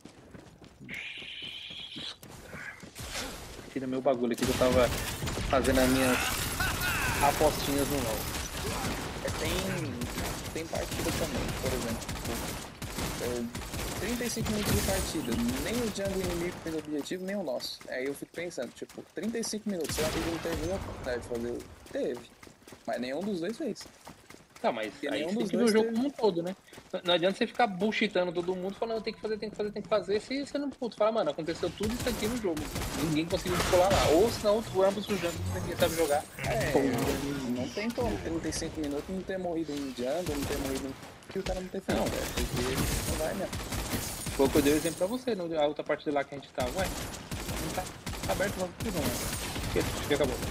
Tira meu bagulho aqui que eu tava fazendo as minhas apostinhas no LoL. É, tem, tem partida também, por exemplo. Tipo, é, trinta e cinco minutos de partida. Nem o jungle inimigo fez objetivo, nem o nosso. Aí eu fico pensando, tipo, trinta e cinco minutos, será que ele não teve nenhuma oportunidade de fazer? Teve. Mas nenhum dos dois fez. Não, mas Porque aí nenhum você tem dos que ver o dois jogo teve. como um todo, né? Não- Não adianta você ficar bullshitando todo mundo falando tem que fazer, tem que fazer, tem que fazer, se você não puto, fala, mano, aconteceu tudo isso aqui no jogo. Ninguém conseguiu pular lá. Ou senão o ambos sujando, ninguém sabe jogar. É, não tem como trinta e cinco minutos não ter morrido em jungle, não ter morrido em... e o cara não ter feito. Não. É, porque não vai mesmo. Foi o que eu dei o exemplo pra você, no, a outra parte lá que a gente tava. Ué, não tá aberto logo tudo, não. Acho que acabou.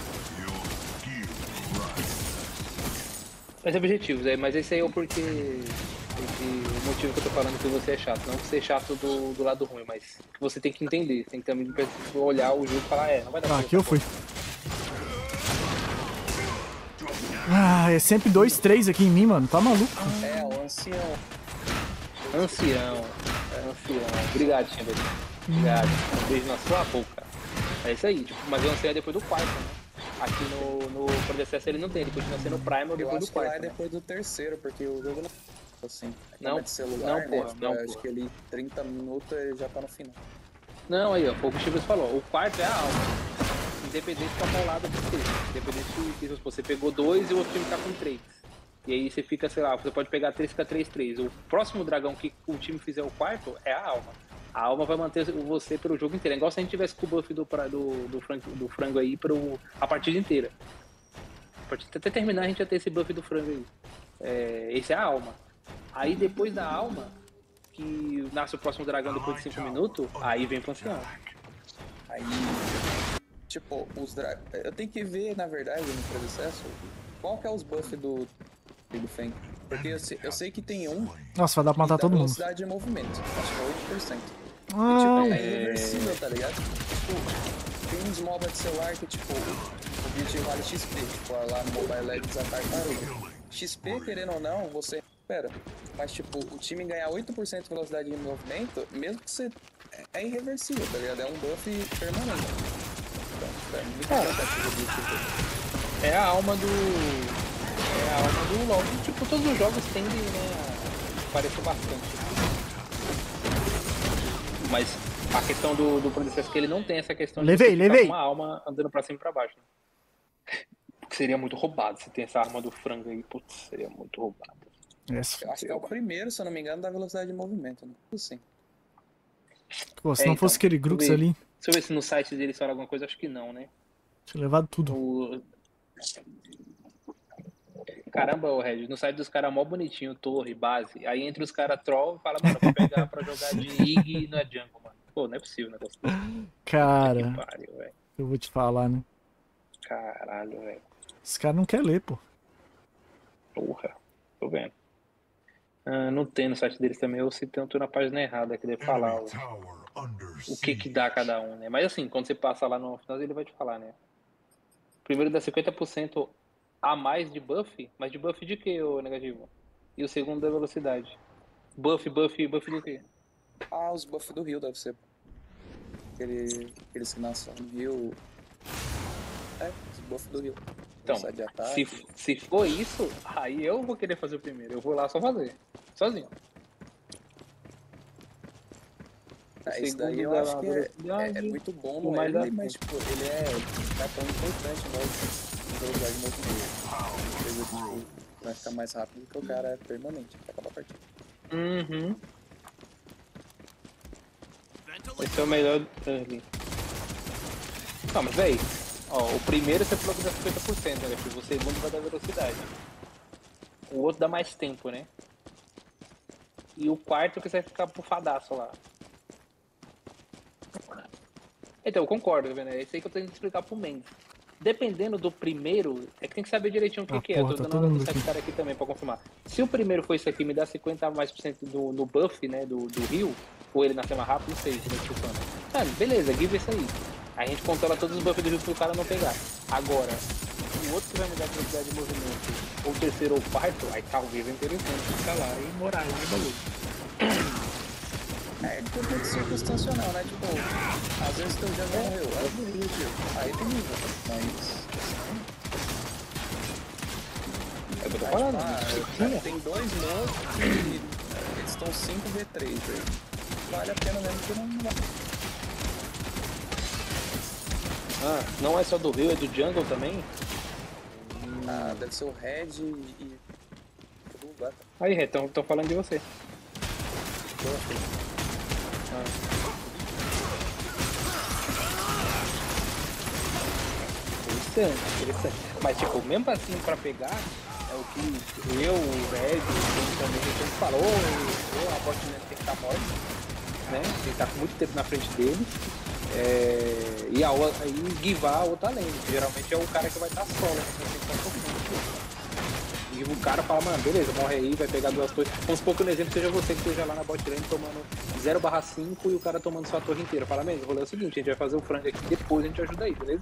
Mas objetivos, é, mas esse aí é o porquê. Esse, o motivo que eu tô falando que você é chato. Não que você é chato do, do lado ruim, mas que você tem que entender. Você tem que também olhar o jogo e falar, é, não vai dar Ah, pra aqui eu outra fui. Ah, é sempre dois, três aqui em mim, mano. Tá maluco? É, o ancião. coisa. Ancião. É ancião. Obrigado, Timberlake. Obrigado. Um beijo na sua boca. É isso aí, tipo, mas o ancião é depois do quarto, né? Aqui no, no predecessor ele não tem, ele continua sendo Primal Eu depois acho do que lá quarto. é né? depois do terceiro, porque o jogo não assim. Não, Como é de celular, não, né? porra, Tipo, não, eu acho porra. que ali trinta minutos ele já tá no final. Não, aí, ó, foi o que o Chivas falou. O quarto é a alma. Independente da paulada que seja. Independente se se você pegou dois e o outro time tá com três. E aí você fica, sei lá, você pode pegar três, fica três, três. O próximo dragão que o time fizer o quarto é a alma. A alma vai manter você pelo jogo inteiro. É igual se a gente tivesse com o buff do, pra- do, do, frango, do frango aí pro, a partida inteira. A partida, até terminar a gente ia ter esse buff do frango aí. É, esse é a alma. Aí depois da alma, que nasce o próximo dragão depois de cinco minutos, aí vem o ancião. Aí, tipo, os dra... eu tenho que ver, na verdade, no predecesso, qual que é os buffs do do Feng. Porque eu sei, eu sei que tem um Nossa, vai dar pra matar da todo mundo. velocidade de movimento. Acho que é oito por cento. E, Ah, tipo, é irreversível, tá ligado? Tipo, tem uns MOBA de celular que, tipo, o objetivo vale X P. Tipo, lá no Mobile Legends a tartaruga. X P, querendo ou não, você recupera. Mas, tipo, o time ganhar oito por cento de velocidade de movimento, mesmo que você... É, é irreversível, tá ligado? É um buff permanente. Então, tipo, é muito importante o objetivo. É a alma do. É a alma do LoL. Tipo, todos os jogos tendem, né, a parecer bastante. Mas a questão do, do Processo é que ele não tem essa questão Levei, você ficar levei. com uma alma andando pra cima e pra baixo. Né? Porque seria muito roubado se tem essa arma do frango aí. Putz, seria muito roubado. essa. Eu acho que é o primeiro, se eu não me engano, da velocidade de movimento, né? Assim. Pô, se É, não então, fosse aquele Grux deixa eu ver. ali, Deixa eu ver se no site dele fala alguma coisa. Acho que não, né? tinha levado tudo. O... Caramba, o Regis, no site dos caras mó bonitinho, torre, base. Aí entre os caras troll, fala, mano, vou pegar pra jogar de Ig na jungle, mano. Pô, não é possível o negócio desse. Cara, Que pariu, velho. eu vou te falar, né? Caralho, velho. Esse cara não quer ler, pô. Porra, tô vendo. Ah, não tem no site deles também, eu citei tanto na página errada, que deve falar o, Enemy tower under o que que siege. dá cada um, né? Mas assim, quando você passa lá no final, ele vai te falar, né? Primeiro dá cinquenta por cento a mais de buff, mas de buff de quê, ô negativo? E o segundo da velocidade. Buff, buff, buff do quê? Ah, os buffs do Rio deve ser. Aquele, aqueles que nascem no Rio. É, os buffs do Rio. Então, Velocidade de ataque. se, se for isso, aí eu vou querer fazer o primeiro. Eu vou lá só fazer. Sozinho. É, isso daí segundo eu da acho que é, é, é velocidade, muito bom o no mais early, da mas tipo, ele é tá tão importante no velocidade de movimento. Coisa que tipo, vai ficar mais rápido que o cara é permanente pra acabar a partida. Uhum. Esse é o melhor early. Não, mas véi, ó, o primeiro você falou que dá cinquenta por cento, né? O segundo vai dar velocidade. O outro dá mais tempo, né? E o quarto que você vai ficar bufadaço lá. Então, eu concordo, tá vendo? É isso aí que eu tenho que explicar pro Mendes. Dependendo do primeiro, é que tem que saber direitinho o que, Ah, que porra, é. Tô tá dando todo hora do mundo site aqui. cara aqui também pra confirmar. Se o primeiro for isso aqui, me dá cinquenta mais por cento do, no buff, né, do, do Rio, ou ele nascer mais rápido, não sei como é que funciona. Mano, beleza, give isso aí. Aí a gente controla todos os buffs do Rio pro cara não pegar. Agora, o outro que vai me dar velocidade de movimento, ou terceiro ou quarto, aí talvez é interessante ficar lá e morar lá no bagulho. É tudo circunstancial, né? Tipo, às vezes teu já morreu, aí tem nível. Aí tem nível, mas. É o que eu tô Aí, falando. tipo, ah, tem dois novos e eles estão cinco v três, aí vale a pena mesmo que não vai. Ah, não é só do Rio, é do Jungle também? Ah, deve ser o Red e. Agora, Aí, Rê, tão, tão falando de você. eu achei. Interessante, interessante. Mas, tipo, mesmo assim, pra pegar, é o que eu, o Red, o também, a gente falou, ou a Fortnite tem que estar morta, né? Tem que estar com muito tempo na frente deles. É, e, a, e guivar a outra lane, que geralmente é o cara que vai estar solo, né? Tem que estar sofrendo. E o cara fala, mano, beleza, morre aí, vai pegar duas torres. Vamos supor que no exemplo seja você que esteja lá na bot lane tomando zero barra cinco e o cara tomando sua torre inteira. Fala, mesmo, o rolê é o seguinte, a gente vai fazer o frango aqui, depois a gente ajuda aí, beleza?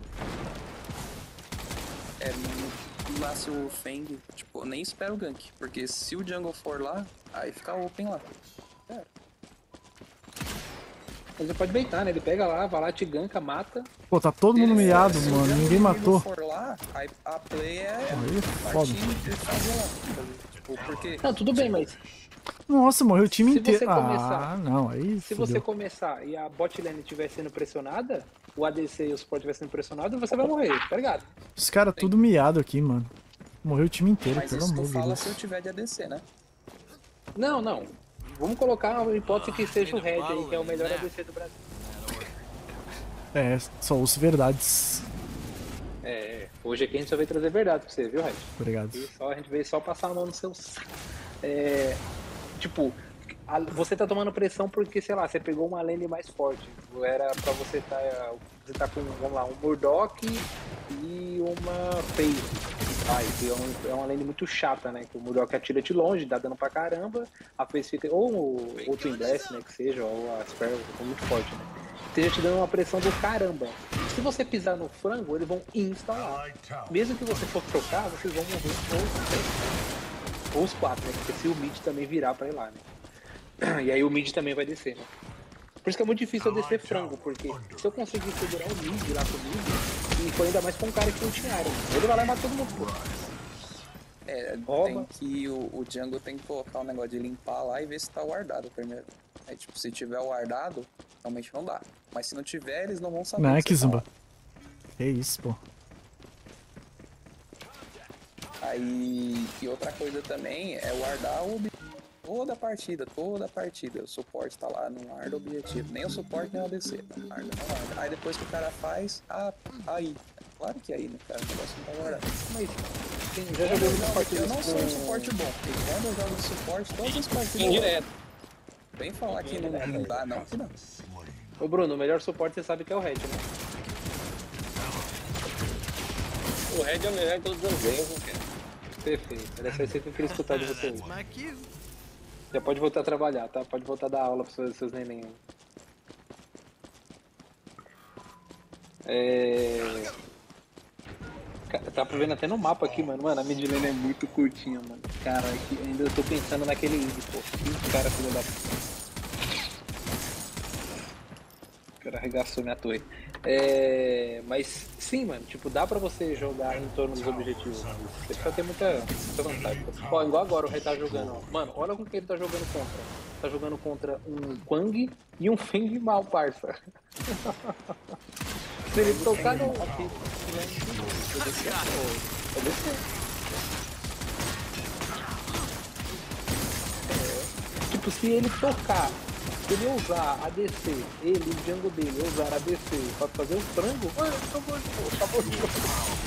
É, lá se o Feng, tipo, eu nem espero o gank, porque se o jungle for lá, aí fica open lá. É. Mas você pode baitar, né? Ele pega lá, vai lá, te ganka, mata. Pô, tá todo mundo miado, Se o mano. jungle Ninguém inimigo matou. for lá, aí a play é Aí é foda. partir e fazer lá. Tipo, porque Não, tudo bem, mas Nossa, morreu o time Se inteiro. você começar- Ah, não, aí se fudeu. você começar e a bot lane estiver sendo pressionada, o A D C e o suporte estiver sendo pressionado, você vai morrer, tá ligado? Os caras tudo miado aqui, mano. Morreu o time inteiro, mas pelo isso tu amor de fala Deus. se eu tiver de A D C, né? Não, não. Vamos colocar uma hipótese que seja o Red aí, que é o melhor A D C do Brasil. É, só ouço verdades. É, hoje aqui a gente só veio trazer verdade pra você, viu, Red? Obrigado. E só, a gente veio só passar a mão no seu saco. É, tipo, a- você tá tomando pressão porque, sei lá, você pegou uma lane mais forte. Era pra você tá, você tá com, vamos lá, um Murdock e uma Phase. Ai, que é, um- é uma lane muito chata, né? Que o Murdock atira de longe, dá dano pra caramba. A Phase fica, ou o ou o Twin Blast, né, que seja, ou a Sparrow, fica muito forte, né? Esteja te dando uma pressão do caramba. Se você pisar no frango, eles vão instalar. Allied tower. Mesmo que você for trocar, vocês vão morrer ou os três. Ou os quatro, né? Porque se o mid também virar pra ir lá, né? E aí o mid também vai descer, né? Por isso que é muito difícil eu descer frango, porque se eu conseguir segurar o mid lá comigo, e foi ainda mais com um cara que não tinha área, ele vai lá e mata todo mundo, pô. É, Rouba. tem que. O, o jungle tem que colocar o negócio de limpar lá e ver se tá wardado primeiro. Aí, tipo, se tiver wardado, realmente não dá. Mas se não tiver, eles não vão saber. Não é que que você tá zumba. lá. Que isso, pô. Aí. E outra coisa também é guardar o ob- toda a partida, toda a partida. O suporte tá lá, não arda o objetivo. Nem o suporte, nem o A D C. Não arda, não arda. Aí depois que o cara faz, ah, aí. Claro que aí, né, cara? O negócio não tá guardado. Mas sim, já joguei muitas Não, partidas eu não sou um com- suporte bom, porque quando eu jogo de suporte, todas as partidas. Indireto. Vem falar que não, não dá, não, que não. Ô Bruno, o melhor suporte você sabe que é o Red, né? O Red é o melhor de todos os games, né, cara? Perfeito, era só isso que eu queria escutar de você hoje. Já pode voltar a trabalhar, tá? Pode voltar a dar aula pros seus, seus neném. aí. É... Ca- Tá vendo até no mapa aqui, mano. Mano, a mid lane é muito curtinha, mano. Cara, aqui, ainda eu tô pensando naquele Ig, pô. Que cara, filho da puta. O cara arregaçou minha torre. É... Mas sim, mano, tipo, dá pra você jogar em torno dos objetivos. Mano. Você precisa ter muita, muita vantagem. Ó, igual agora o Rei tá jogando, ó. Mano, olha com quem ele tá jogando contra. Tá jogando contra um Quang e um Feng mal, parça. Se ele tocar no. Aqui, eu descer, eu descer. É, tipo, se ele tocar, se ele usar a D C, ele, o jungle dele, usar a D C pra fazer o frango, mano, acabou de jogo, acabou de jogo.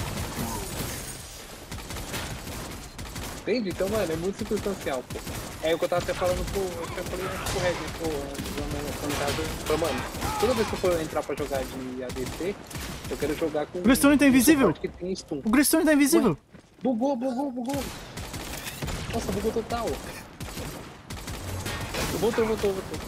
Entende? Então, mano, é muito circunstancial, pô. É o que eu tava até falando pro. Eu falei antes pro Red, pô, quando tava jogando, mano, toda vez que eu for entrar pra jogar de A D C, eu quero jogar com. O Glistone tá um invisível! suporte que tem stun. O Glistone tá invisível! Bugou, bugou, bugou. Nossa, bugou total. Voltou, voltou, voltou.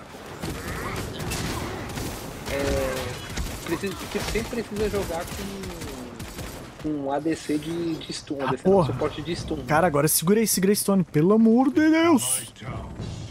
É. Precisa, porque sempre precisa jogar com. com A D C de, de stun. Ah, A D C não, porra. suporte de stun. Cara, agora segura esse Greystone, pelo amor de Deus! Allied tower.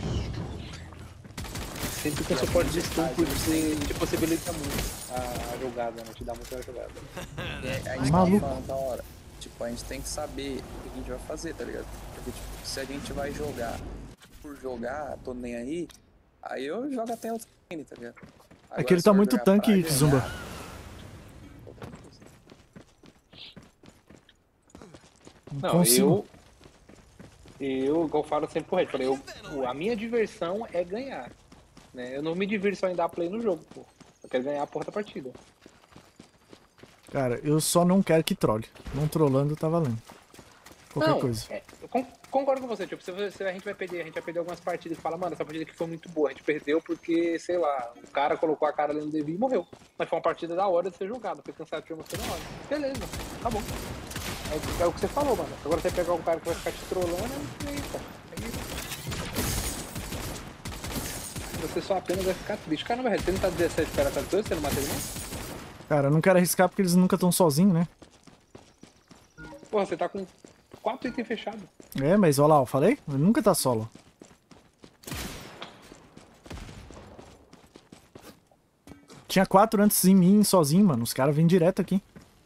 Sempre com suporte de stun, porque te possibilita muito a, a jogada, né? Te dá muita jogada. É, a gente Maluco. tá falando da hora. Tipo, a gente tem que saber o que a gente vai fazer, tá ligado? Porque, tipo, se a gente vai jogar por jogar, tô nem aí, aí eu jogo até outro lane, tá ligado? É que ele se tá for muito jogar tanque, pra Zumba. ganhar, Não Não, consigo. eu. Eu, igual eu falo sempre pro Red, falei, eu, o- a minha diversão é ganhar. Né? Eu não me divirto só em dar play no jogo, pô. Eu quero ganhar a porra da partida. Cara, eu só não quero que trole. Não trollando tá valendo. Qualquer não, coisa. é, eu con- concordo com você, tipo, se, você- se a gente vai perder, a gente vai perder algumas partidas e fala, mano, essa partida aqui foi muito boa, a gente perdeu porque, sei lá, o cara colocou a cara ali no Devi e morreu. Mas foi uma partida da hora de ser jogada, foi cansativo, mas foi da hora. Beleza, tá bom. É, é o que você falou, mano. Agora você pegar um cara que vai ficar te trollando, é isso, cara. É isso. Você só apenas vai ficar triste. Caramba, você não tá dezessete, o cara tá dois, você não mata ele não? Cara, eu não quero arriscar porque eles nunca estão sozinhos, né? Porra, você tá com quatro itens fechados. É, mas olha lá, eu falei? Ele nunca tá solo. Tinha quatro antes em mim, sozinho, mano. Os caras vêm direto aqui.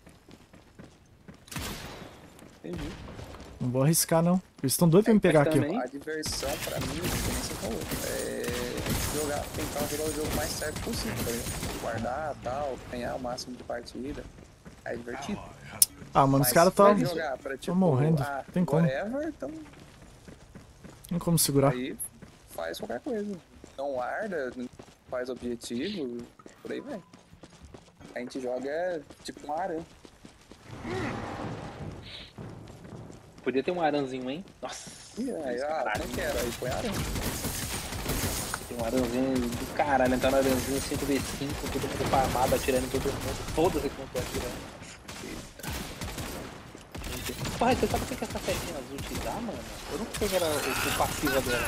Entendi. Não vou arriscar, não. Eles estão doidos pra me pegar aqui, ó. também- A diversão pra mim, como você falou, é jogar, tentar jogar o jogo mais certo possível, tá ligado? Guardar, tal, ganhar o máximo de partida. É divertido. Ah, mano, os Mas caras pra estão... jogar pra, tipo, morrendo. ah, Tem como. whatever, então Tem como segurar. aí faz qualquer coisa. Não guarda, não faz objetivo, por aí vai. A gente joga tipo um aran. Podia ter um aranzinho, hein? Nossa. E aí, ah, não quero, aí põe aran. Tem um aranzinho do caralho, entrar no aranzinho cinco vezes cinco, todo mundo farmado, atirando em todo mundo. Todas as que não tô atirando. Porra, você sabe o que essa pedrinha azul te dá, mano? Eu não sei que era o, o passivo dela.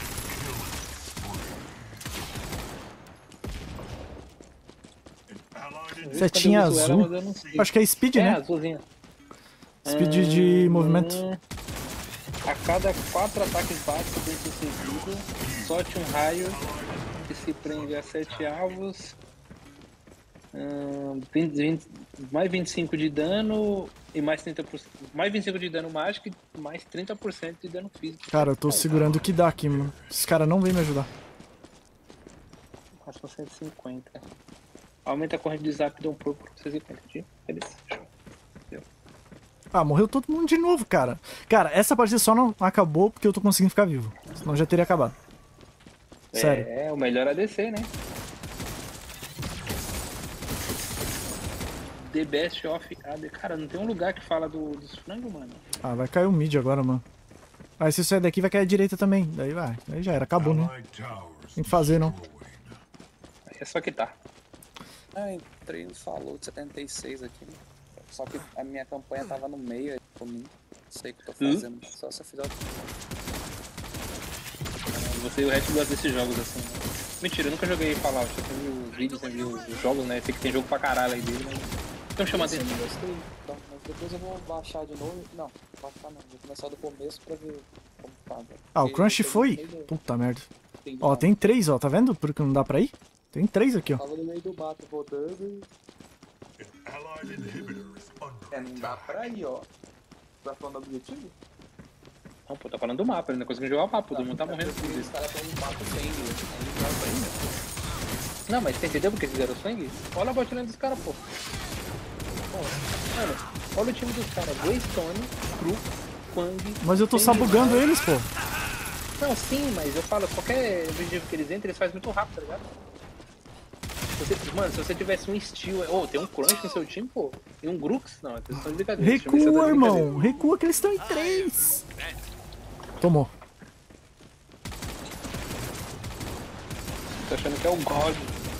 Setinha Quando eu uso ela, azul? mas eu não sei. Acho que é speed, É, né? azulzinha. Speed de Hum, movimento. A cada quatro ataques básicos bem sucedidos, solte um raio que se prende a sete alvos. Hum, vinte, vinte, mais vinte e cinco de dano e mais trinta por cento. Mais vinte e cinco de dano mágico e mais trinta por cento de dano físico. Cara, eu tô segurando o que dá aqui, mano. Esses caras não vêm me ajudar. Máximo cento e cinquenta. Aumenta a corrente de zap de um pouco pra cento e cinquenta. De? Beleza. Show. Ah, morreu todo mundo de novo, cara. Cara, essa partida só não acabou porque eu tô conseguindo ficar vivo. Senão já teria acabado. Sério. É, o melhor é descer, né? The best of A D. Cara, não tem um lugar que fala do, dos frangos, mano. Ah, vai cair o mid agora, mano. Aí se eu sair daqui vai cair a direita também. Daí vai. Aí já era, acabou, né? Allied towers Tem que fazer, não. destroyed. Aí é só que tá. Ah, entrei no falou de setenta e seis aqui. Né? Só que a minha campanha tava no meio aí comigo. Sei o que eu tô Hum? fazendo. Só se eu fizer. Você e o Red gostam desses jogos assim. Né? Mentira, eu nunca joguei Fallout. Eu sempre vi os vídeos, sempre vi os jogos, né? Sei que tem jogo pra caralho aí dele, mas não chama Esse eu atenção. não gostei. Então, mas depois eu vou baixar de novo. Não, baixar não. Vou começar do começo pra ver como tá. velho. Ah, o Porque Crunch eu tô foi? no meio do- Puta merda. entendi, Ó, não. tem três, ó. Tá vendo? Porque não dá pra ir? Tem três aqui, ó. Tava no meio do mato rodando e. An allied inhibitor is under É, não dá pra ir, ó. Tá falando do objetivo? Não, pô, tá falando do mapa, ele não conseguiu jogar o mapa, todo mundo tá morrendo por Os isso. caras estão no mato sangue. Aí não dá pra ir, né? Não, mas você entendeu porque fizeram sangue? Olha a botlane dos caras, pô. Pô, mano, olha o time dos caras. Greystone, Cru, Quang. Mas eu tô Genji, sabugando Mal. eles, pô. Não, sim, mas eu falo, qualquer objetivo que eles entrem, eles fazem muito rápido, tá ligado? Se você, mano, se você tivesse um Steel... Ô, tem um Crunch no seu time, pô. E um Grux? Não, vocês estão de brincadeira. esse time tá de Recua, brincadeira. irmão. Recua que eles estão em três. Tomou. Tô achando que é o God.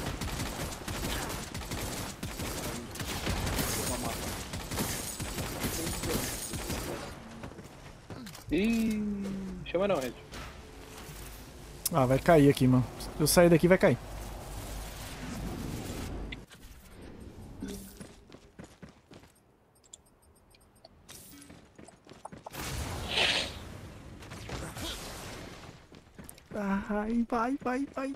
Ih, chama não, Red. Ah, vai cair aqui, mano. Se eu sair daqui, vai cair. Vai, vai, vai, vai.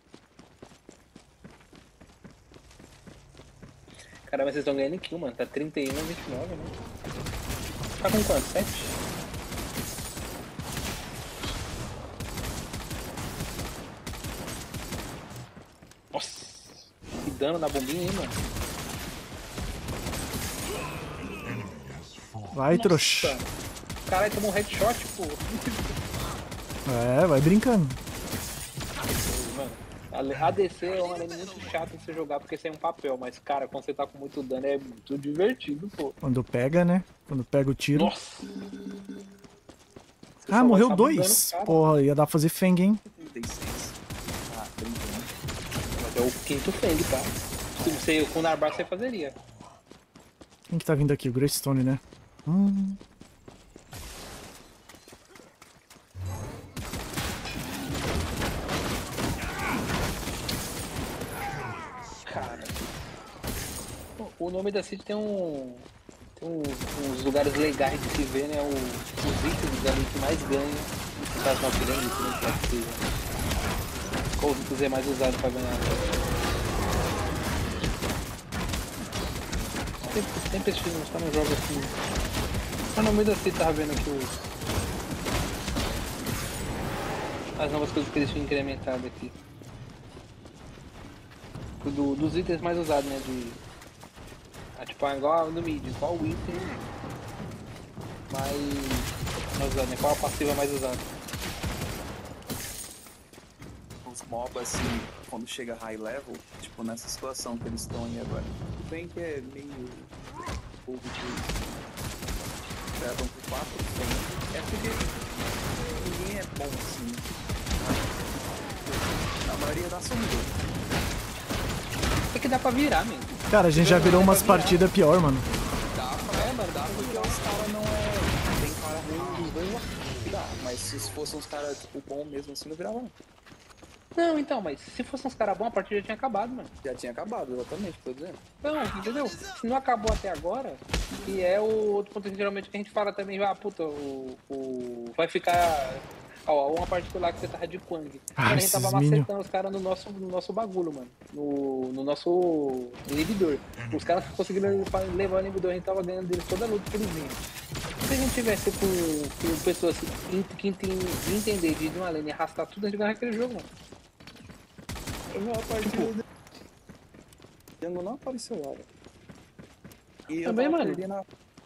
Caramba, vocês estão ganhando em kill, mano. Tá trinta e um a vinte e nove, né? Tá com quanto? sete? Nossa! Que dano na bombinha, hein, mano? enemy has fallen. Vai, trouxa. Caralho, tomou um headshot, pô. É, vai brincando. Mano, a D C é uma lane muito chata de você jogar porque você é um papel, mas cara, quando você tá com muito dano é muito divertido, pô. Quando pega, né? Quando pega o tiro. Nossa! Ah, morreu dois. Porra, ia dar pra fazer Feng, hein? trinta e seis. Ah, brincando. Mas é o quinto Feng, tá? Se você com o Narbar você fazeria. Quem que tá vindo aqui? O Greystone, né? Hum. Cara. O nome da City tem um. Tem um, uns lugares legais de se ver, né? O, os itens ali que mais ganha. No caso não grande, que não pode ser. Qual os itens é mais usado pra ganhar? Sempre, sempre esses filmes tá no jogo assim. Mas no meio da City tava vendo aqui os. As novas coisas que eles tinham incrementado aqui. Do, dos itens mais usados, né? De. Ah, tipo, igual no mid, qual o item mais, mais usado, né? Qual a passiva mais usada? Os mobs, assim, quando chega high level, tipo, nessa situação que eles estão aí agora. Tudo bem que é meio pouco de levam por quatro, é porque ninguém é bom assim. A maioria dá sombra. É que dá pra virar, mesmo. Cara, a gente já virou umas partidas pior, mano. Dá pra, é, mano, dá porque os caras não é. Tem cara ruim dos dois lá. Dá, mas se fossem uns caras, tipo, bom mesmo assim, não virava não. Não, então, mas se fosse uns caras bons, a partida já tinha acabado, mano. Já tinha acabado, exatamente, tô dizendo. Não, entendeu? Se não acabou até agora, que é o outro ponto que geralmente que a gente fala também, ah, puta, o. o vai ficar. Ó, uma partida lá que você tava de Quang. Ah, a gente tava esses minions. macetando os caras no nosso, no nosso bagulho, mano. No, no nosso inibidor. Os caras conseguiram levar o inibidor, a gente tava ganhando deles toda a luta que eles vinham. Se a gente tivesse com, com pessoas assim, que entendem entender de ir de uma lane e arrastar tudo, a gente ganhava aquele jogo, mano. Eu vi uma partida de Django não apareceu lá, velho. E eu Também, tava mano. perdendo a...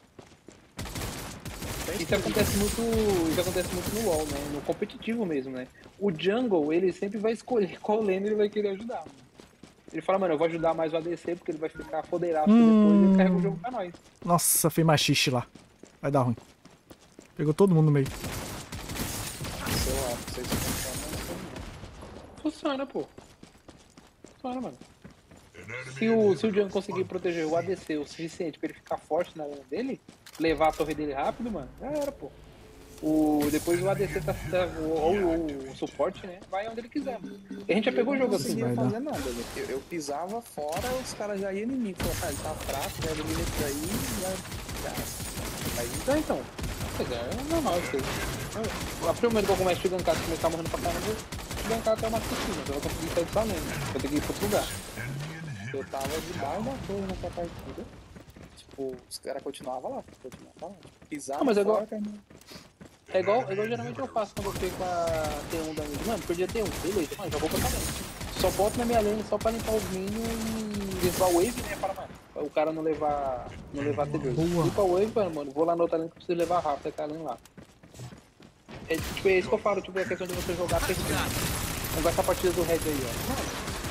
Isso acontece muito, isso acontece muito no WoW, né? No competitivo mesmo, né? O jungle, ele sempre vai escolher qual lane ele vai querer ajudar, mano. Ele fala, mano, eu vou ajudar mais o A D C porque ele vai ficar fodeiraço Hum. e depois ele carrega o jogo pra nós. Nossa, fez machixe lá. Vai dar ruim. Pegou todo mundo no meio. Sei lá, não sei se funciona. Funciona, pô. Funciona, mano. Se o, se o jungle conseguir proteger o A D C o suficiente pra ele ficar forte na lane dele, levar a torre dele rápido, mano, já era, pô. O, depois o A D C tá, tá ou o, o suporte, né? Vai onde ele quiser, mano. E a gente já pegou o jogo Não assim. conseguia vai fazer nada, velho. Eu, eu pisava fora, os caras já iam em mim. Falaram, ah, ele tá fraco, né? Elimina isso daí e já... já. Mas Então, então. Pois é, é normal isso aí. A primeira que eu começo a gankar, se começar morrendo pra caramba, eu gankar até uma piscina, eu vou conseguir sair do salão, vou ter que ir pra outro lugar. eu tava debaixo da torre nessa partida. Tipo, os caras continuavam lá, continuavam lá. Tipo, pisava Não, mas é igual- fora, cara, É igual, é igual geralmente eu faço quando eu fico a T um da minha. Mano, perdi a T um, beleza, mano, já vou pra também. Só boto na minha lane só pra limpar os minions e limpar o wave, né? Para, mano, o cara não levar. Não levar T dois. Boa. Limpa o wave, mano, mano, vou lá na outra lane que eu preciso levar rápido aquela lane lá. É, tipo, é isso que eu falo, tipo, é a questão de você jogar perdido. Igual essa partida do Red aí, ó. Mano,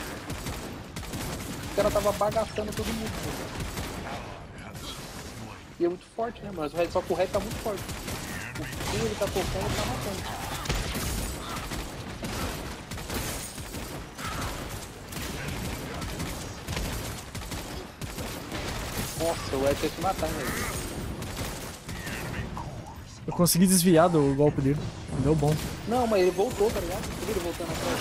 o cara tava bagaçando todo mundo, mano. E é muito forte, né, mano? Mas o Red, só que o Red tá muito forte. O que ele tá tocando tá matando. Nossa, o Red tem que matar, né? Eu consegui desviar do golpe dele. Deu bom. Não, mas ele voltou, tá ligado? Você viu ele voltando atrás?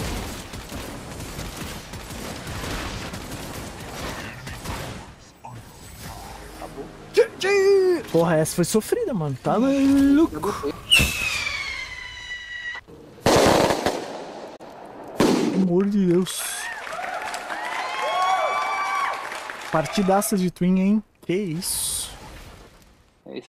Acabou. Porra, essa foi sofrida, mano. Tá maluco. Eu gostei. Pelo amor de Deus. Partidaça de Twin, hein? Que isso.